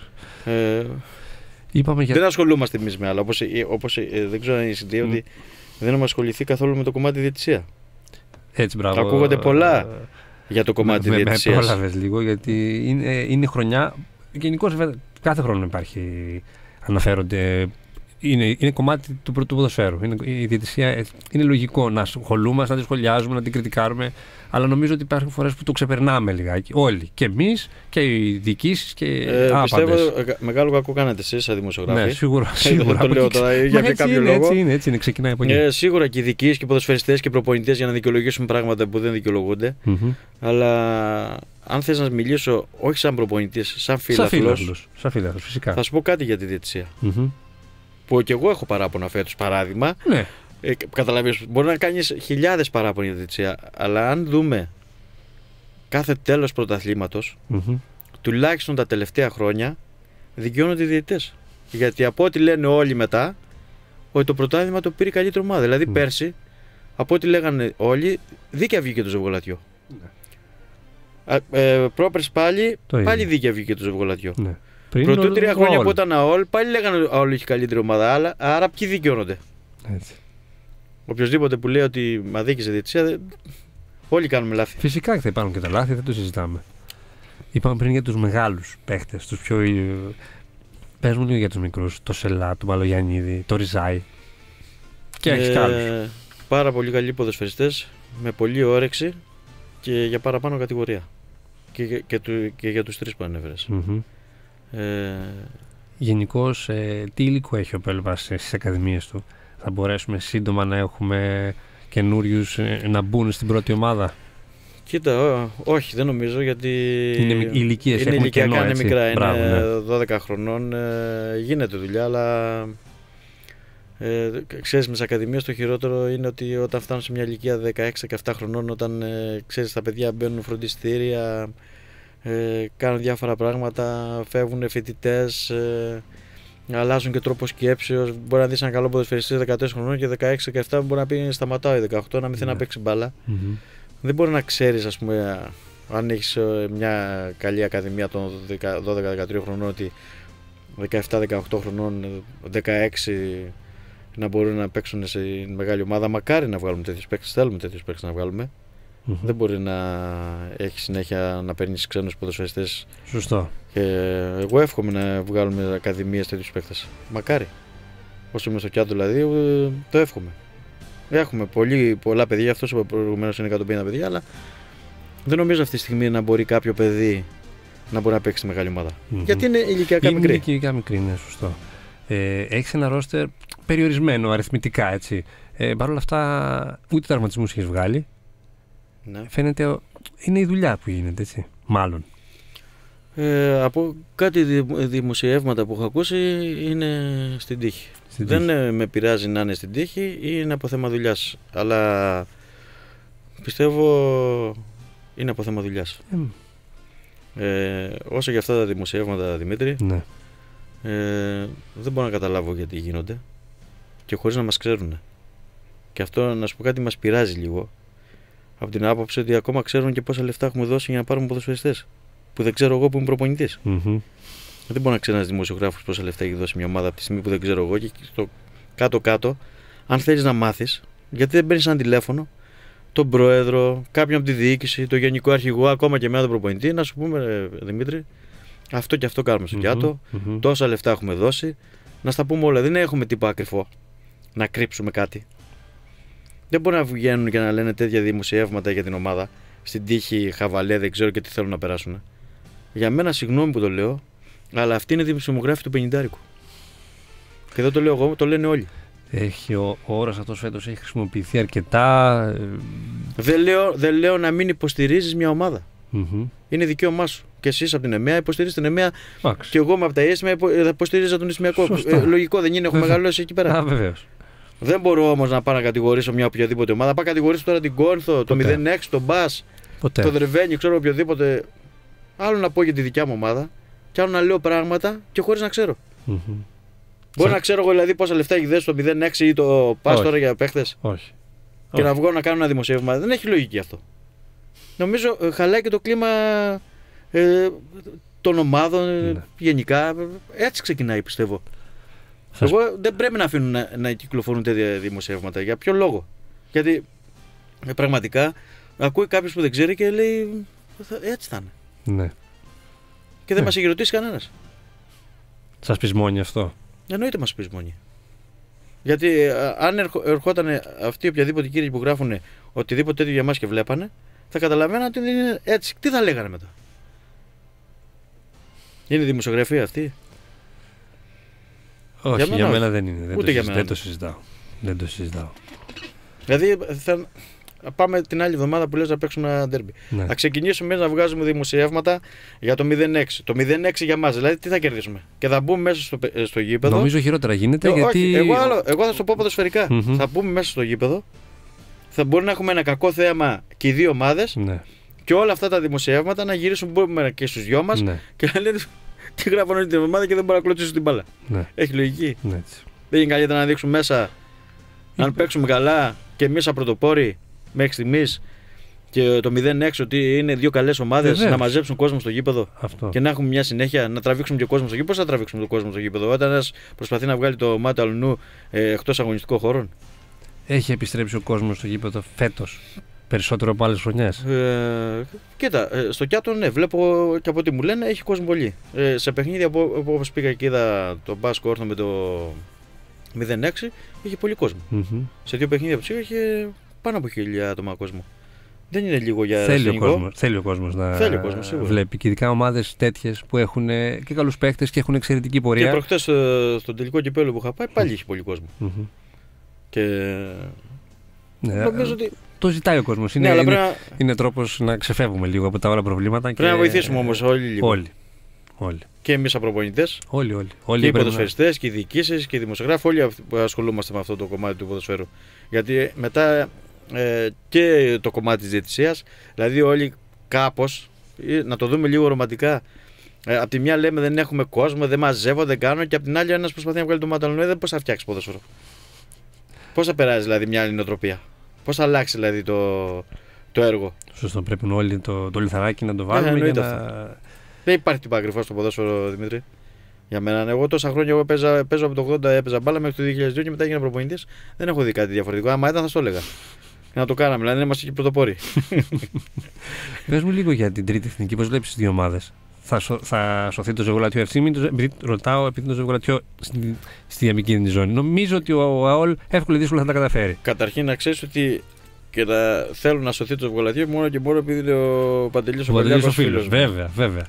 Δεν ασχολούμαστε εμείς με άλλα. Όπως δεν ξέρω αν είναι η ότι δεν έχουμε ασχοληθεί καθόλου με το κομμάτι διαιτησία. Έτσι, μπράβο. Ακούγονται πολλά για το κομμάτι διαιτησίας. Με πρόλαβες λίγο, γιατί είναι χρονιά. Γενικώς κάθε χρόνο υπάρχει, αναφέρονται. Είναι κομμάτι του ποδοσφαίρου. Η διαιτησία είναι λογικό να ασχολούμαστε, να τη σχολιάζουμε, να την κριτικάρουμε. Αλλά νομίζω ότι υπάρχουν φορές που το ξεπερνάμε λιγάκι. Όλοι. Και εμείς και οι διοικήσεις και πιστεύω μεγάλο κακό κάνετε εσείς σαν δημοσιογράφοι. Ναι, σίγουρα. Το λέω τώρα για κάποιο λόγο. Έτσι είναι, ξεκινάει από εκεί. Σίγουρα και οι διοικήσεις και οι ποδοσφαιριστές και οι προπονητές για να δικαιολογήσουν πράγματα που δεν δικαιολογούνται. Αλλά αν θες να μιλήσω όχι σαν προπονητής, σαν φίλαθλος, φυσικά. θα σου πω κάτι για τη διαιτησία. Που και εγώ έχω παράπονα φέτος, παράδειγμα. Ναι. Καταλαβαίνεις, μπορεί να κάνεις χιλιάδες παράπονα για τη διαιτησία, αλλά αν δούμε κάθε τέλος πρωταθλήματος, τουλάχιστον τα τελευταία χρόνια, δικαιώνονται οι διαιτητές. Γιατί από ό,τι λένε όλοι μετά, ότι το πρωτάθλημα το πήρε η καλύτερη ομάδα. Δηλαδή πέρσι, από ό,τι λέγανε όλοι, δίκαια βγήκε το Ζευγολατιό. Πρόπερς πάλι δίκαια βγήκε το Ζευγολατιό. Ναι. Πρωτού 3 χρόνια που ήταν ΑΟΛ, πάλι λέγανε όλοι έχει καλύτερη ομάδα, άρα ποιοι δικαιώνονται. Έτσι. Οποιοςδήποτε που λέει ότι μα δίκησε διαιτησία, όλοι κάνουμε λάθη. Φυσικά και θα υπάρχουν και τα λάθη, δεν το συζητάμε. Είπαμε πριν για τους μεγάλους παίχτες, τους πιο. Πες μου λίγο για τους μικρούς, το Σελά, τον Παλογιαννίδη, το Ριζάι. Και έχεις κι άλλους. Πάρα πολύ καλοί ποδοσφαιριστές, με πολλή όρεξη και για παραπάνω κατηγορία. Και για τους τρεις που ανέφερες. Γενικώς, τι υλικό έχει ο Πέλβας στις ακαδημίες του? Θα μπορέσουμε σύντομα να έχουμε καινούριους να μπουν στην πρώτη ομάδα? Κοίτα, όχι, δεν νομίζω, γιατί είναι ηλικίες, είναι ηλικιακά, είναι μικρά. Μπράβο, είναι 12 χρονών, γίνεται δουλειά, αλλά ξέρεις, με τις ακαδημίες το χειρότερο είναι ότι όταν φτάνουν σε μια ηλικία 16-17 χρονών, όταν ξέρεις, τα παιδιά μπαίνουν φροντιστήρια, κάνουν διάφορα πράγματα, φεύγουν φοιτητές, αλλάζουν και τρόπο σκέψεως. Μπορεί να δεις ένα καλό ποδοσφαιριστή 14 χρονών και 16-17 μπορεί να πει σταματάω, 18 να μην θέλει να παίξει μπάλα. Δεν μπορεί να ξέρεις, ας πούμε, αν έχεις μια καλή ακαδημία των 12-13 χρονών, ότι 17-18 χρονών, 16 να μπορούν να παίξουν σε μεγάλη ομάδα. Μακάρι να βγάλουμε τέτοιους παίκτες, θέλουμε τέτοιους παίκτες να βγάλουμε. Δεν μπορεί να έχει συνέχεια να παίρνεις ξένους ποδοσφαιριστές. Σωστό. Και εγώ εύχομαι να βγάλουμε ακαδημίες τέτοιους παίκτες. Μακάρι. Όσο είμαι στο Κιάδο, δηλαδή, το εύχομαι. Έχουμε πολλά παιδιά, αυτός προηγουμένως είναι 150 παιδιά, αλλά δεν νομίζω αυτή τη στιγμή να μπορεί κάποιο παιδί να μπορεί να παίξει μεγάλη ομάδα. Γιατί είναι ηλικιακά μικρή. Είναι ηλικιακά μικρή, ναι, σωστό. Έχεις ένα ρόστερ περιορισμένο αριθμητικά, έτσι. Παρ' όλα αυτά, ούτε τραυματισμούς έχεις βγάλει. Ναι. Φαίνεται, είναι η δουλειά που γίνεται, έτσι. Μάλλον. Από κάτι δημοσιεύματα που έχω ακούσει, είναι στην τύχη. Δεν με πειράζει να είναι στην τύχη ή είναι από θέμα δουλειάς. Αλλά πιστεύω είναι από θέμα δουλειάς. Όσο για αυτά τα δημοσιεύματα, Δημήτρη, Ναι. δεν μπορώ να καταλάβω γιατί γίνονται και χωρίς να μας ξέρουν. Και αυτό, να σου πω κάτι, μας πειράζει λίγο. Από την άποψη ότι ακόμα ξέρουν και πόσα λεφτά έχουμε δώσει για να πάρουμε ποδοσφαιριστές. Που δεν ξέρω εγώ που είμαι προπονητής. Δεν μπορεί να ξέρει ένας δημοσιογράφος πόσα λεφτά έχει δώσει μια ομάδα από τη στιγμή που δεν ξέρω εγώ. Και στο κάτω-κάτω, αν θέλεις να μάθεις, γιατί δεν παίρνεις ένα τηλέφωνο, τον πρόεδρο, κάποιον από τη διοίκηση, τον γενικό αρχηγό, ακόμα και με τον προπονητή, να σου πούμε, Δημήτρη, αυτό και αυτό κάνουμε στο Κιάτο, τόσα λεφτά έχουμε δώσει, να στα πούμε όλα. Δεν έχουμε τίποτα κρυφό να κρύψουμε κάτι. Δεν μπορεί να βγαίνουν και να λένε τέτοια δημοσιεύματα για την ομάδα, στην τύχη χαβαλέ, δεν ξέρω και τι θέλουν να περάσουν. Για μένα, συγγνώμη που το λέω, αλλά αυτή είναι η δημοσιογράφη του 50. Και δεν το λέω εγώ, το λένε όλοι. Ο όρος αυτός φέτος έχει χρησιμοποιηθεί αρκετά. Δεν λέω να μην υποστηρίζεις μια ομάδα. Είναι δικαίωμά σου. Και εσείς από την ΕΜΕΑ υποστηρίζετε την ΕΜΕΑ. Και εγώ με από τα ΕΣΜΕΑ υποστηρίζα τον Ισημιακό. Λογικό δεν είναι, έχω μεγαλώσει εκεί πέρα. Βεβαίως. Δεν μπορώ όμως να πάω να κατηγορήσω μια οποιαδήποτε ομάδα. Πάω να κατηγορήσω τώρα την Κόρινθο, το 06, τον Μπας, το Δρεβένι, ξέρω οποιοδήποτε. Άλλο να πω για τη δικιά μου ομάδα, και άλλο να λέω πράγματα και χωρίς να ξέρω. Μπορεί να ξέρω εγώ δηλαδή πόσα λεφτά έχει δέσει το 06 ή το Πας τώρα για παίχτες. Όχι. Και να βγω να κάνω ένα δημοσίευμα. Δεν έχει λογική αυτό. Νομίζω χαλάει και το κλίμα των ομάδων γενικά. Έτσι ξεκινάει, πιστεύω. Εγώ δεν πρέπει να αφήνουν να κυκλοφορούν τέτοια δημοσιεύματα. Για ποιο λόγο? Γιατί πραγματικά ακούει κάποιος που δεν ξέρει και λέει έτσι θα είναι. Ναι. Και δεν μας έχει ρωτήσει κανένας. Σας πεισμώνει αυτό? Εννοείται μας πεισμώνει. Γιατί αν ερχόταν αυτοί οποιαδήποτε κύριοι που γράφουν οτιδήποτε τέτοιο για μας και βλέπανε, θα καταλαβαίναν ότι δεν είναι έτσι. Τι θα λέγανε μετά? Είναι δημοσιογραφία αυτή? Όχι, για μένα δεν είναι. Ούτε για μένα. Δεν το συζητάω. Δηλαδή πάμε την άλλη εβδομάδα που λες να παίξουμε ένα ντέρμπι. Ναι. Θα ξεκινήσουμε να βγάζουμε δημοσιεύματα για το 0-6. Το 0-6 για μας, δηλαδή τι θα κερδίσουμε? Και θα μπούμε μέσα στο γήπεδο. Νομίζω χειρότερα γίνεται γιατί. Όχι, εγώ θα σου πω ποδοσφαιρικά. Θα μπούμε μέσα στο γήπεδο. Θα μπορεί να έχουμε ένα κακό θέαμα και οι δύο ομάδες. Ναι. Και όλα αυτά τα δημοσιεύματα να γυρίσουν και στους δυο μας. Ναι. Και να λένε τι γράφουν όλη την εβδομάδα και δεν μπορεί να κλωτσίσουν την μπάλα. Ναι. Έχει λογική. Ναι, δεν είναι καλύτερα να δείξουμε μέσα, αν παίξουμε καλά και εμείς απρωτοπόροι μέχρι στιγμής και το 0-6 ότι είναι δύο καλές ομάδες, να μαζέψουν κόσμο στο γήπεδο και να έχουμε μια συνέχεια, να τραβήξουμε και κόσμο στο γήπεδο. Πώς θα τραβήξουμε τον κόσμο στο γήπεδο όταν ένας προσπαθεί να βγάλει το μάτι αλουνού εκτός αγωνιστικών χώρων? Έχει επιστρέψει ο κόσμος στο γήπεδο φέτος περισσότερο από άλλες χρονιές? Κοίτα, στο Κιάτο ναι, βλέπω και από ό,τι μου λένε έχει κόσμο πολύ. Σε παιχνίδια όπως πήγα και είδα τον Μπάσκο όρθο με το 0-6, είχε πολύ κόσμο. Σε δύο παιχνίδια που είχε πάνω από 1.000 άτομα κόσμο. Δεν είναι λίγο για θέλει ο κόσμος να βλέπει. Και ειδικά ομάδες τέτοιες που έχουν και καλούς παίχτες και έχουν εξαιρετική πορεία. Και προχτές στον τελικό κυπέλλο που είχα πάει πάλι είχε πολύ κόσμο. Και νομίζω ότι το ζητάει ο κόσμος. Είναι τρόπος να ξεφεύγουμε λίγο από τα όλα προβλήματα. Πρέπει να βοηθήσουμε όμως όλοι λίγο. Όλοι. Και εμείς σαν προπονητές. Όλοι. Και οι ποδοσφαιριστές και οι διοικήσεις και οι δημοσιογράφοι. Όλοι που ασχολούμαστε με αυτό το κομμάτι του ποδοσφαίρου. Γιατί μετά και το κομμάτι της διαιτησίας, δηλαδή όλοι κάπως να το δούμε λίγο ρομαντικά. Απ' τη μια λέμε δεν έχουμε κόσμο, δεν μαζεύω, δεν κάνω. Και απ' την άλλη ένας προσπαθεί να βγάλει το μάταλο. Πώς θα φτιάξει ποδόσφαιρο? Πώς θα περάσει δηλαδή μια άλλη νοοτροπία? Πώς θα αλλάξει δηλαδή το έργο? Σωστό, πρέπει όλοι το λιθαράκι να το βάλουμε για να... Δεν υπάρχει τίποτα ακριβώς στο ποδόσφαιρο, Δημήτρη. Για μένα, εγώ τόσα χρόνια παίζω από το 80, έπαιζα μπάλα μέχρι το 2002 και μετά έγινα προπονητής. Δεν έχω δει κάτι διαφορετικό. Άμα ήταν θα στο έλεγα. Να το κάναμε, δηλαδή να είμαστε εκεί πρωτοπόροι. Πες μου λίγο για την τρίτη εθνική, πώς βλέπεις τις δύο ομάδες? Θα σωθεί το Ζευγολατιό FC? Ρωτάω επειδή το Ζευγολατιό στη διαμηκίνητη ζώνη. Νομίζω ότι ο ΑΟΛ εύκολα ή δύσκολα θα τα καταφέρει. Καταρχήν να ξέρεις ότι και θέλουν να σωθεί το Ζευγολατιό μόνο και μόνο επειδή είναι ο Παντελής ο Κολιάκος φίλος. Βέβαια.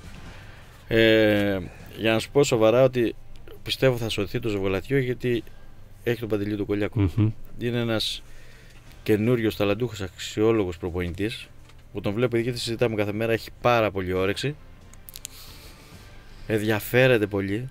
Για να σου πω σοβαρά ότι πιστεύω θα σωθεί το Ζευγολατιό γιατί έχει τον Παντελή του Κολιάκου. Είναι ένας καινούριος ταλαντούχος αξιόλογος προπονητής που τον βλέπω γιατί συζητάμε κάθε μέρα, έχει πάρα πολύ όρεξη, ενδιαφέρεται πολύ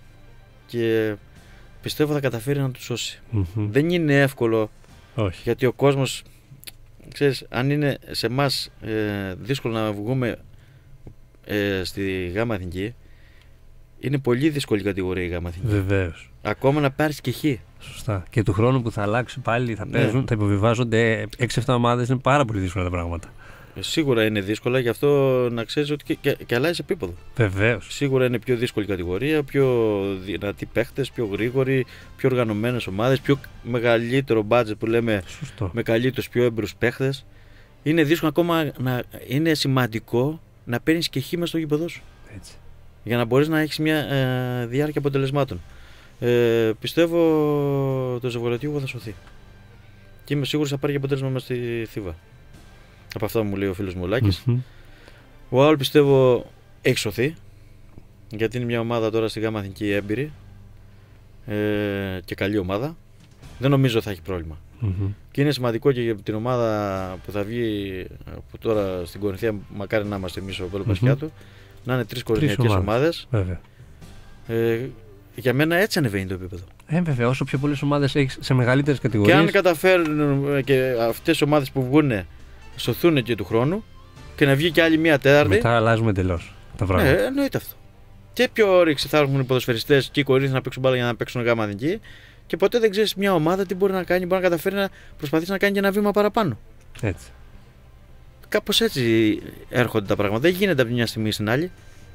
και πιστεύω θα καταφέρει να του σώσει. Δεν είναι εύκολο. Όχι. Γιατί ο κόσμος, ξέρεις, αν είναι σε εμάς δύσκολο να βγούμε στη Γάμα Εθνική, είναι πολύ δύσκολη κατηγορία η Γάμα Εθνική. Βεβαίως. Ακόμα να πάρεις και χ. Σωστά. Και του χρόνου που θα αλλάξει πάλι, θα παίζουν, θα υποβιβάζονται 6-7 ομάδες. Είναι πάρα πολύ δύσκολα τα πράγματα. Σίγουρα είναι δύσκολα, γι' αυτό να ξέρεις ότι και αλλάζει επίπεδο. Βεβαίως. Σίγουρα είναι πιο δύσκολη κατηγορία, πιο δυνατοί παίχτες, πιο γρήγοροι, πιο οργανωμένες ομάδες, πιο μεγαλύτερο budget που λέμε. Σωστό. Με καλύτερους, πιο έμπειρους παίχτες. Είναι δύσκολο ακόμα είναι σημαντικό να παίρνεις και χ μες στο γήπεδο σου. Έτσι. Για να μπορείς να έχεις μια διάρκεια αποτελεσμάτων. Πιστεύω το Ζαγορατιούχο θα σωθεί. Και είμαι σίγουρος θα πάρει και αποτέλεσμα μες στη Θήβα. Από αυτά μου λέει ο φίλος μου ο Λάκης. Ο Άουλ πιστεύω έχει σωθεί. Γιατί είναι μια ομάδα τώρα στη Γάμα Εθνική έμπειρη και καλή ομάδα. Δεν νομίζω θα έχει πρόβλημα. Και είναι σημαντικό και για την ομάδα που θα βγει που τώρα στην κορυφαία, μακάρι να είμαστε εμείς ο Πέλο Πασχιάτου, να είναι 3 κορυφαίες ομάδες. Για μένα έτσι ανεβαίνει το επίπεδο. Βέβαια, όσο πιο πολλές ομάδες έχεις σε μεγαλύτερες κατηγορίες. Και αν καταφέρουν και αυτές οι ομάδες που βγουν σωθούν και του χρόνου και να βγει και άλλη μία τέταρτη. Μετά αλλάζουμε εντελώς τα πράγματα. Εννοείται αυτό. Και πιο όρεξη θα έχουν οι ποδοσφαιριστές και οι Κορίνθιοι να παίξουν μπάλα για να παίξουν Γάμα Εθνική. Και ποτέ δεν ξέρεις μια ομάδα τι μπορεί να κάνει, μπορεί να καταφέρει να προσπαθήσει να κάνει και ένα βήμα παραπάνω. Έτσι. Κάπως έτσι έρχονται τα πράγματα. Δεν γίνεται από τη μια στιγμή στην άλλη.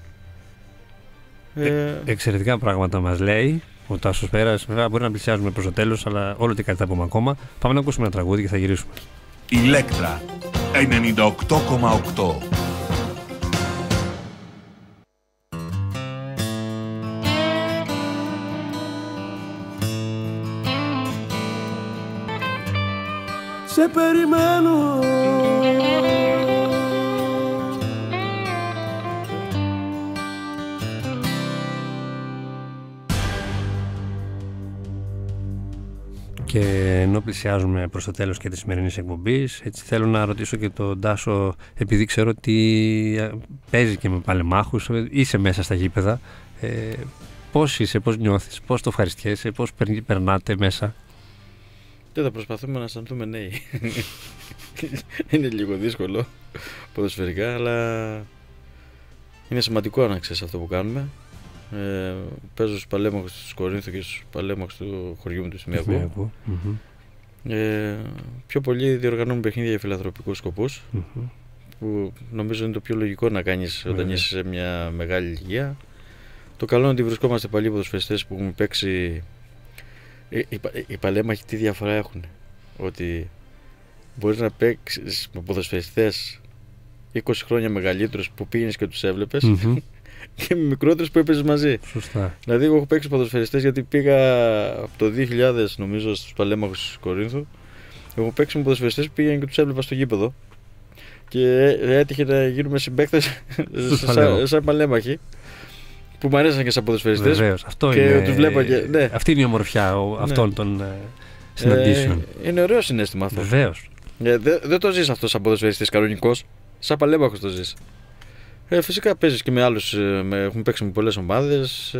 Εξαιρετικά πράγματα μας λέει ο Τάσος Πέρας. Βέβαια μπορεί να πλησιάζουμε προς το τέλος, αλλά όλο τι κάτι θα πούμε ακόμα. Πάμε να ακούσουμε ένα τραγούδι και θα γυρίσουμε. Ηλέκτρα 98,8. Σε περιμένω Και ενώ πλησιάζουμε προς το τέλος και της σημερινής εκπομπής, έτσι θέλω να ρωτήσω και τον Τάσο, επειδή ξέρω ότι παίζει και με παλεμάχους, είσαι μέσα στα γήπεδα, πώς είσαι, πώς νιώθεις, πώς το ευχαριστιέσαι, πώς περνάτε μέσα? Δεν θα προσπαθούμε να αισθανθούμε νέοι. Είναι λίγο δύσκολο ποδοσφαιρικά, αλλά είναι σημαντικό να ξέρεις αυτό που κάνουμε. Παίζω στους παλέμαχους του Κορίνθου και στους παλέμαχους του χωριού μου του Σημειακού. Πιο πολύ διοργανώνουμε παιχνίδια για φιλανθρωπικούς σκοπούς, που νομίζω είναι το πιο λογικό να κάνεις όταν είσαι σε μια μεγάλη ηλικία. Το καλό είναι ότι βρισκόμαστε παλιοί ποδοσφαιριστές που έχουν παίξει. Οι παλέμαχοι τι διαφορά έχουν? Ότι μπορείς να παίξεις με ποδοσφαιριστές 20 χρόνια μεγαλύτερους που πήγαινες και τους έβλεπες και με μικρότερους που έπαιζες μαζί. Σωστά. Δηλαδή εγώ έχω παίξει ποδοσφαιριστές γιατί πήγα από το 2000 νομίζω στους παλέμαχους του Κορίνθου. Έχω παίξει με ποδοσφαιριστές που πήγαινε και τους έβλεπα στο γήπεδο και έτυχε να γίνουμε συμπαίκτες σαν παλέμαχοι, που μου αρέσαν και σαν ποδοσφαιριστές. Βεβαίως, αυτό και είναι, τους βλέπα και, ναι. Αυτή είναι η ομορφιά αυτών των συναντήσεων. Είναι ωραίο συναίσθημα αυτό. Βεβαίως. Δεν το ζεις αυτό σαν ποδοσφαιριστής κανονικός, σαν παλέμαχος το ζεις. Φυσικά παίζεις και με άλλους, έχουμε παίξει με πολλές ομάδες.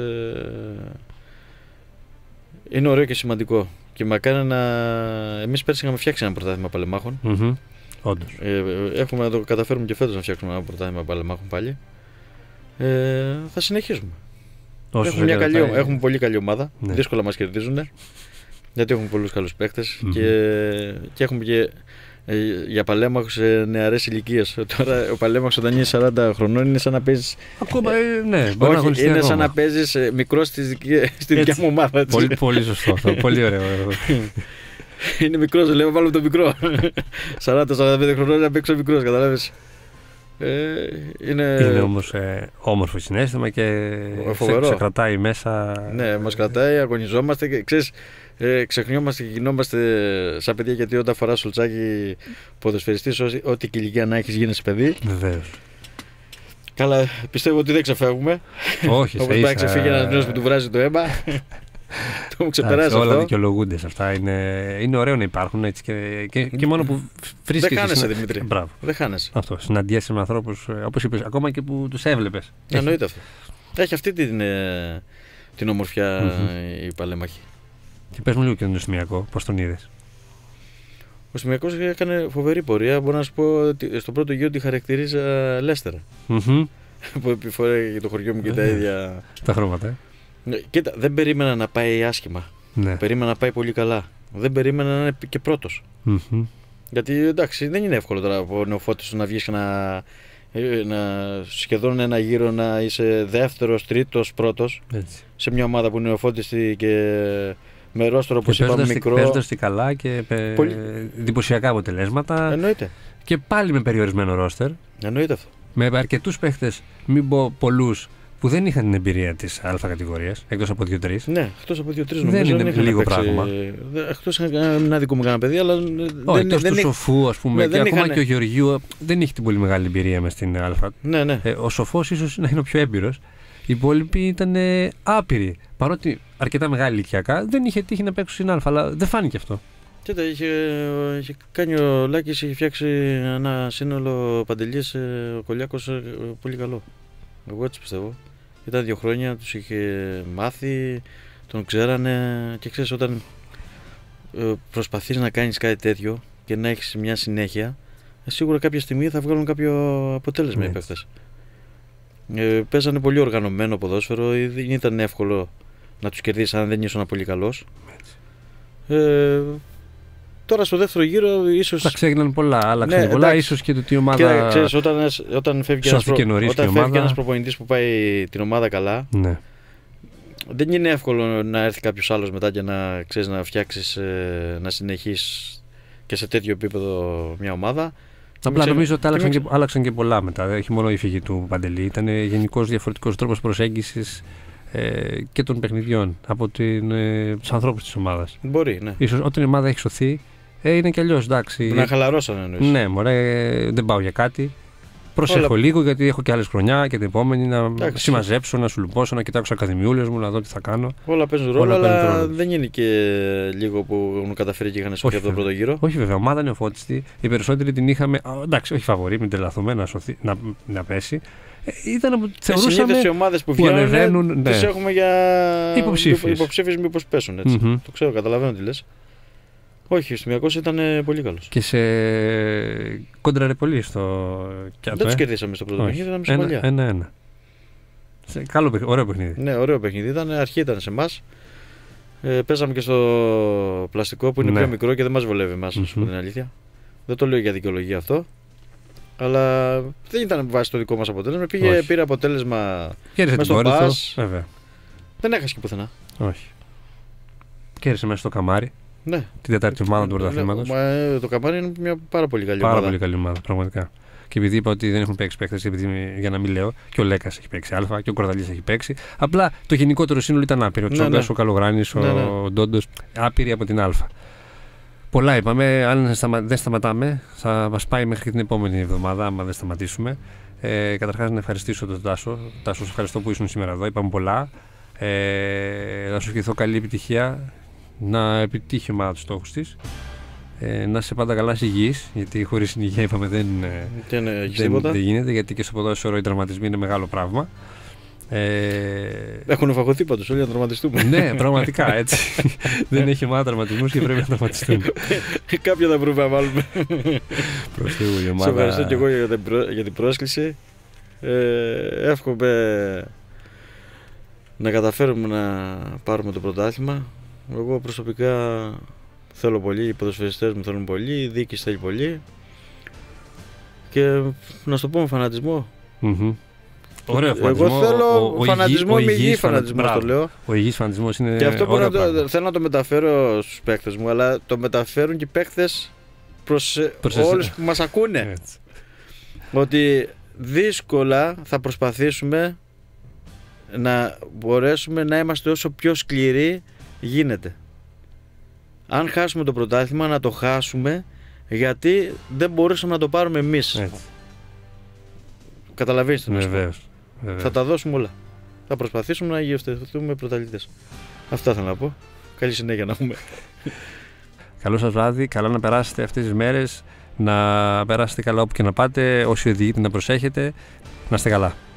Είναι ωραίο και σημαντικό. Και μακάρι να. Εμείς πέρσι είχαμε φτιάξει ένα πρωτάθλημα παλεμάχων. Όντως. Έχουμε να το καταφέρουμε και φέτος να φτιάξουμε ένα πρωτάθλημα παλεμάχων πάλι. Θα συνεχίσουμε. Έχουμε πολύ καλή ομάδα. Ναι. Δύσκολα μας κερδίζουν. Γιατί έχουμε πολλούς καλούς παίκτες και έχουμε και για παλέμαχους νεαρές ηλικίες. Τώρα ο παλέμαχος όταν είναι 40 χρονών είναι σαν να παίζεις. Ακόμα, ναι, μπορεί να αγωνιστεί είναι ακόμα. σαν να παίζεις μικρός στη δικιά μου ομάδα. Πολύ σωστό αυτό. Πολύ ωραίο. Είναι μικρός, λέω βάλω το μικρό. 40-45 χρονών να παίξω μικρός, καταλάβεις. Είναι όμως όμορφο συναίσθημα και σε κρατάει μέσα. Ναι, μας κρατάει, αγωνιζόμαστε και ξέρεις, ξεχνιόμαστε και γινόμαστε σαν παιδιά, γιατί όταν φοράς σουλτσάκι ποδοσφαιριστής, ό,τι και ηλικία να έχεις γίνεσαι παιδί. Βεβαίως. Καλά, πιστεύω ότι δεν ξεφεύγουμε. Όχι, όπως πάει ξεφύγει ένας νέος που του βράζει το αίμα. Το έχουμε ξεπεράσει αυτό. Όλα δικαιολογούνται σε αυτά. Είναι ωραίο να υπάρχουν έτσι και μόνο που βρίσκεσαι. Δεν χάνεσαι, Δημήτρη. Μπράβο. Δεν χάνεσαι. Αυτό. Συναντιέσαι με ανθρώπους, όπως είπες, ακόμα και που τους έβλεπες. Εννοείται αυτό. Έχει αυτή την ομορφιά η παλέμαχη. Και πες μου λίγο και τον Σημειακό, πώς τον είδες? Ο Σημειακός έκανε φοβερή πορεία. Μπορώ να σου πω ότι στο πρώτο γύρο τη χαρακτηρίζα Λέστερα. που επιφορέ το χωριό μου και τα ίδια. Τα χρώματα. Κοίτα, δεν περίμενα να πάει άσχημα. Ναι. Περίμενα να πάει πολύ καλά. Δεν περίμενα να είναι και πρώτος. Γιατί εντάξει, δεν είναι εύκολο τώρα από νεοφώτιστος να βγεις και να σχεδόν ένα γύρο να είσαι δεύτερος, τρίτος, πρώτος. Έτσι. Σε μια ομάδα που είναι νεοφώτιστη και με ρόστρο, όπως είπαμε, μικρό. Παίζοντας τη καλά και εντυπωσιακά αποτελέσματα. Εννοείται. Και πάλι με περιορισμένο ρόστερ. Εννοείται αυτό. Με αρκετούς παίχτες, μην πω πολλούς, που δεν είχαν την εμπειρία της Α κατηγορίας, εκτός από 2-3. Ναι, εκτός από 2-3 νομίζω. Δεν είναι λίγο πράγμα. Εκτός ένα δικό μου κανένα παιδί, αλλά. Όχι, εκτός του Σοφού, ας πούμε, και ακόμα και ο Γεωργίου δεν είχε την πολύ μεγάλη εμπειρία μες στην Α. Ναι. Ο Σοφός ίσως να είναι ο πιο έμπειρος. Οι υπόλοιποι ήταν άπειροι. Παρότι αρκετά μεγάλη ηλικιακά, δεν είχε τύχει να παίξουν στην Α, αλλά δεν φάνηκε αυτό. Κοίτα, είχε κάνει ο Λάκης, είχε φτιάξει ένα σύνολο Παντελής, ο Κολιάκος, πολύ καλό. Εγώ έτσι πιστεύω. Ήταν 2 χρόνια, τους είχε μάθει, τον ξέρανε και ξέρεις, όταν προσπαθείς να κάνεις κάτι τέτοιο και να έχεις μια συνέχεια, σίγουρα κάποια στιγμή θα βγάλουν κάποιο αποτέλεσμα οι παίκτες. Παίζανε πολύ οργανωμένο ποδόσφαιρο, δεν ήταν εύκολο να τους κερδίσεις αν δεν ήσουν πολύ καλός. Τώρα στο δεύτερο γύρο ίσως. Τα ξέγιναν πολλά, άλλαξαν πολλά, ίσως και το τι ομάδα. Και ξέρεις, όταν φεύγει ένας προπονητής που πάει την ομάδα καλά, ναι. Δεν είναι εύκολο να έρθει κάποιος άλλος μετά και να ξέρεις, να φτιάξεις, να συνεχίσεις και σε τέτοιο επίπεδο μια ομάδα. Απλά νομίζω ότι άλλαξαν και πολλά μετά. Όχι μόνο η φυγή του Παντελή, ήταν γενικώς διαφορετικός τρόπος προσέγγισης και των παιχνιδιών από τους ανθρώπους της ομάδας. Μπορεί, ναι. Ίσως όταν η ομάδα έχει σωθεί, είναι κι αλλιώς, εντάξει. Να χαλαρώσανε εννοείς. Ναι, μωρέ, δεν πάω για κάτι. Προσέχω λίγο γιατί έχω και άλλες χρονιά και την επόμενη να συμμαζέψω, να σου λουπώσω, να κοιτάξω ακαδημιούλες μου, να δω τι θα κάνω. Όλα παίζουν ρόλο, αλλά δεν είναι και λίγο που έχουν καταφέρει και είχαν σωθεί από τον πρώτο γύρο. Όχι, βέβαια, ομάδα νεοφώτιστη. Οι περισσότεροι την είχαμε. Εντάξει, όχι φαβορί, μην τρελαθούμε να πέσει. Θεωρούσαμε συνήθως οι ομάδες που βγαίνουν τις έχουμε για υποψήφιες μήπως πέσουν. Έτσι. Το ξέρω, καταλαβαίνω τι λες. Όχι, ο Ιστημιακός ήταν πολύ καλός. Και σε κόντραρε πολύ στο Κιάτο. Δεν τους κερδίσαμε στο πρώτο παιχνίδι, ήταν μισοπαλιά. 1-1. Ωραίο παιχνίδι. Ναι, ωραίο παιχνίδι. Αρχή ήταν σε εμάς. Παίζαμε και στο πλαστικό που είναι πιο μικρό και δεν μας βολεύει εμάς, να σου πω την αλήθεια. Δεν το λέω για δικαιολογία αυτό. Αλλά δεν ήταν βάσει το δικό μας αποτέλεσμα. Πήρε αποτέλεσμα μέσα στο πας. Δεν έχασε και πουθενά. Όχι. Κέρδισε μέσα στο Καμάρι. Ναι. Την τέταρτη ομάδα του πρωταθλήματος. Το Καμάρι είναι μια πάρα πολύ καλή ομάδα. Πάρα πολύ καλή ομάδα, πραγματικά. Και επειδή είπα ότι δεν έχουν παίξει παίκτες, για να μην λέω, και ο Λέκας έχει παίξει Α και ο Κορδαλής έχει παίξει. Απλά το γενικότερο σύνολο ήταν άπειρο. Ο Τσόγκας, ο Καλογράνης, ο Ντόντος, άπειροι από την Α. Πολλά είπαμε. Αν δεν σταματάμε, θα μας πάει μέχρι την επόμενη εβδομάδα, άμα δεν σταματήσουμε. Καταρχάς, να ευχαριστήσω τον Τάσο. Τάσο, σε ευχαριστώ που ήσουν σήμερα εδώ. Είπαμε πολλά. Να σου ευχηθώ καλή επιτυχία. Να επιτύχει η ομάδα τους στόχους της. Να είσαι πάντα καλά υγιής, γιατί χωρίς την υγεία είπαμε δεν γίνεται, γιατί και στο ποδόσφαιρο οι τραυματισμοί είναι μεγάλο πράγμα. Έχουν φαγωθεί πάντως όλοι να τραυματιστούμε. Ναι, πραγματικά έτσι. Δεν έχει ομάδα τραυματισμούς και πρέπει να τραυματιστούν. Κάποια θα πρέπει να βάλουμε. Προς Θεού η ομάδα. Σε ευχαριστώ και εγώ για την πρόσκληση. Εύχομαι να καταφέρουμε να πάρουμε το πρωτάθλημα. Εγώ προσωπικά θέλω πολύ, οι ποδοσφαιριστές μου θέλουν πολύ, η διοίκηση θέλει πολύ και να στο πω με φανατισμό. Ωραίο φανατισμό. Εγώ θέλω φανατισμό με υγιή φανατισμό, το λέω. Ο υγιής φανατισμός είναι. Και αυτό που θέλω να το μεταφέρω στους παίκτες μου, αλλά το μεταφέρουν και οι παίκτες προς όλους που μας ακούνε. Ότι δύσκολα θα προσπαθήσουμε να μπορέσουμε να είμαστε όσο πιο σκληροί γίνεται. Αν χάσουμε το πρωτάθλημα, να το χάσουμε γιατί δεν μπορούσαμε να το πάρουμε εμείς. Καταλαβαίνεις τι να σου πω. Θα τα δώσουμε όλα. Θα προσπαθήσουμε να γευτευτούμε πρωταθλητές. Αυτά θέλω να πω. Καλή συνέχεια να έχουμε. Καλό σας βράδυ. Καλά να περάσετε αυτές τις μέρες. Να περάσετε καλά όπου και να πάτε. Όσοι οδηγείτε να προσέχετε. Να είστε καλά.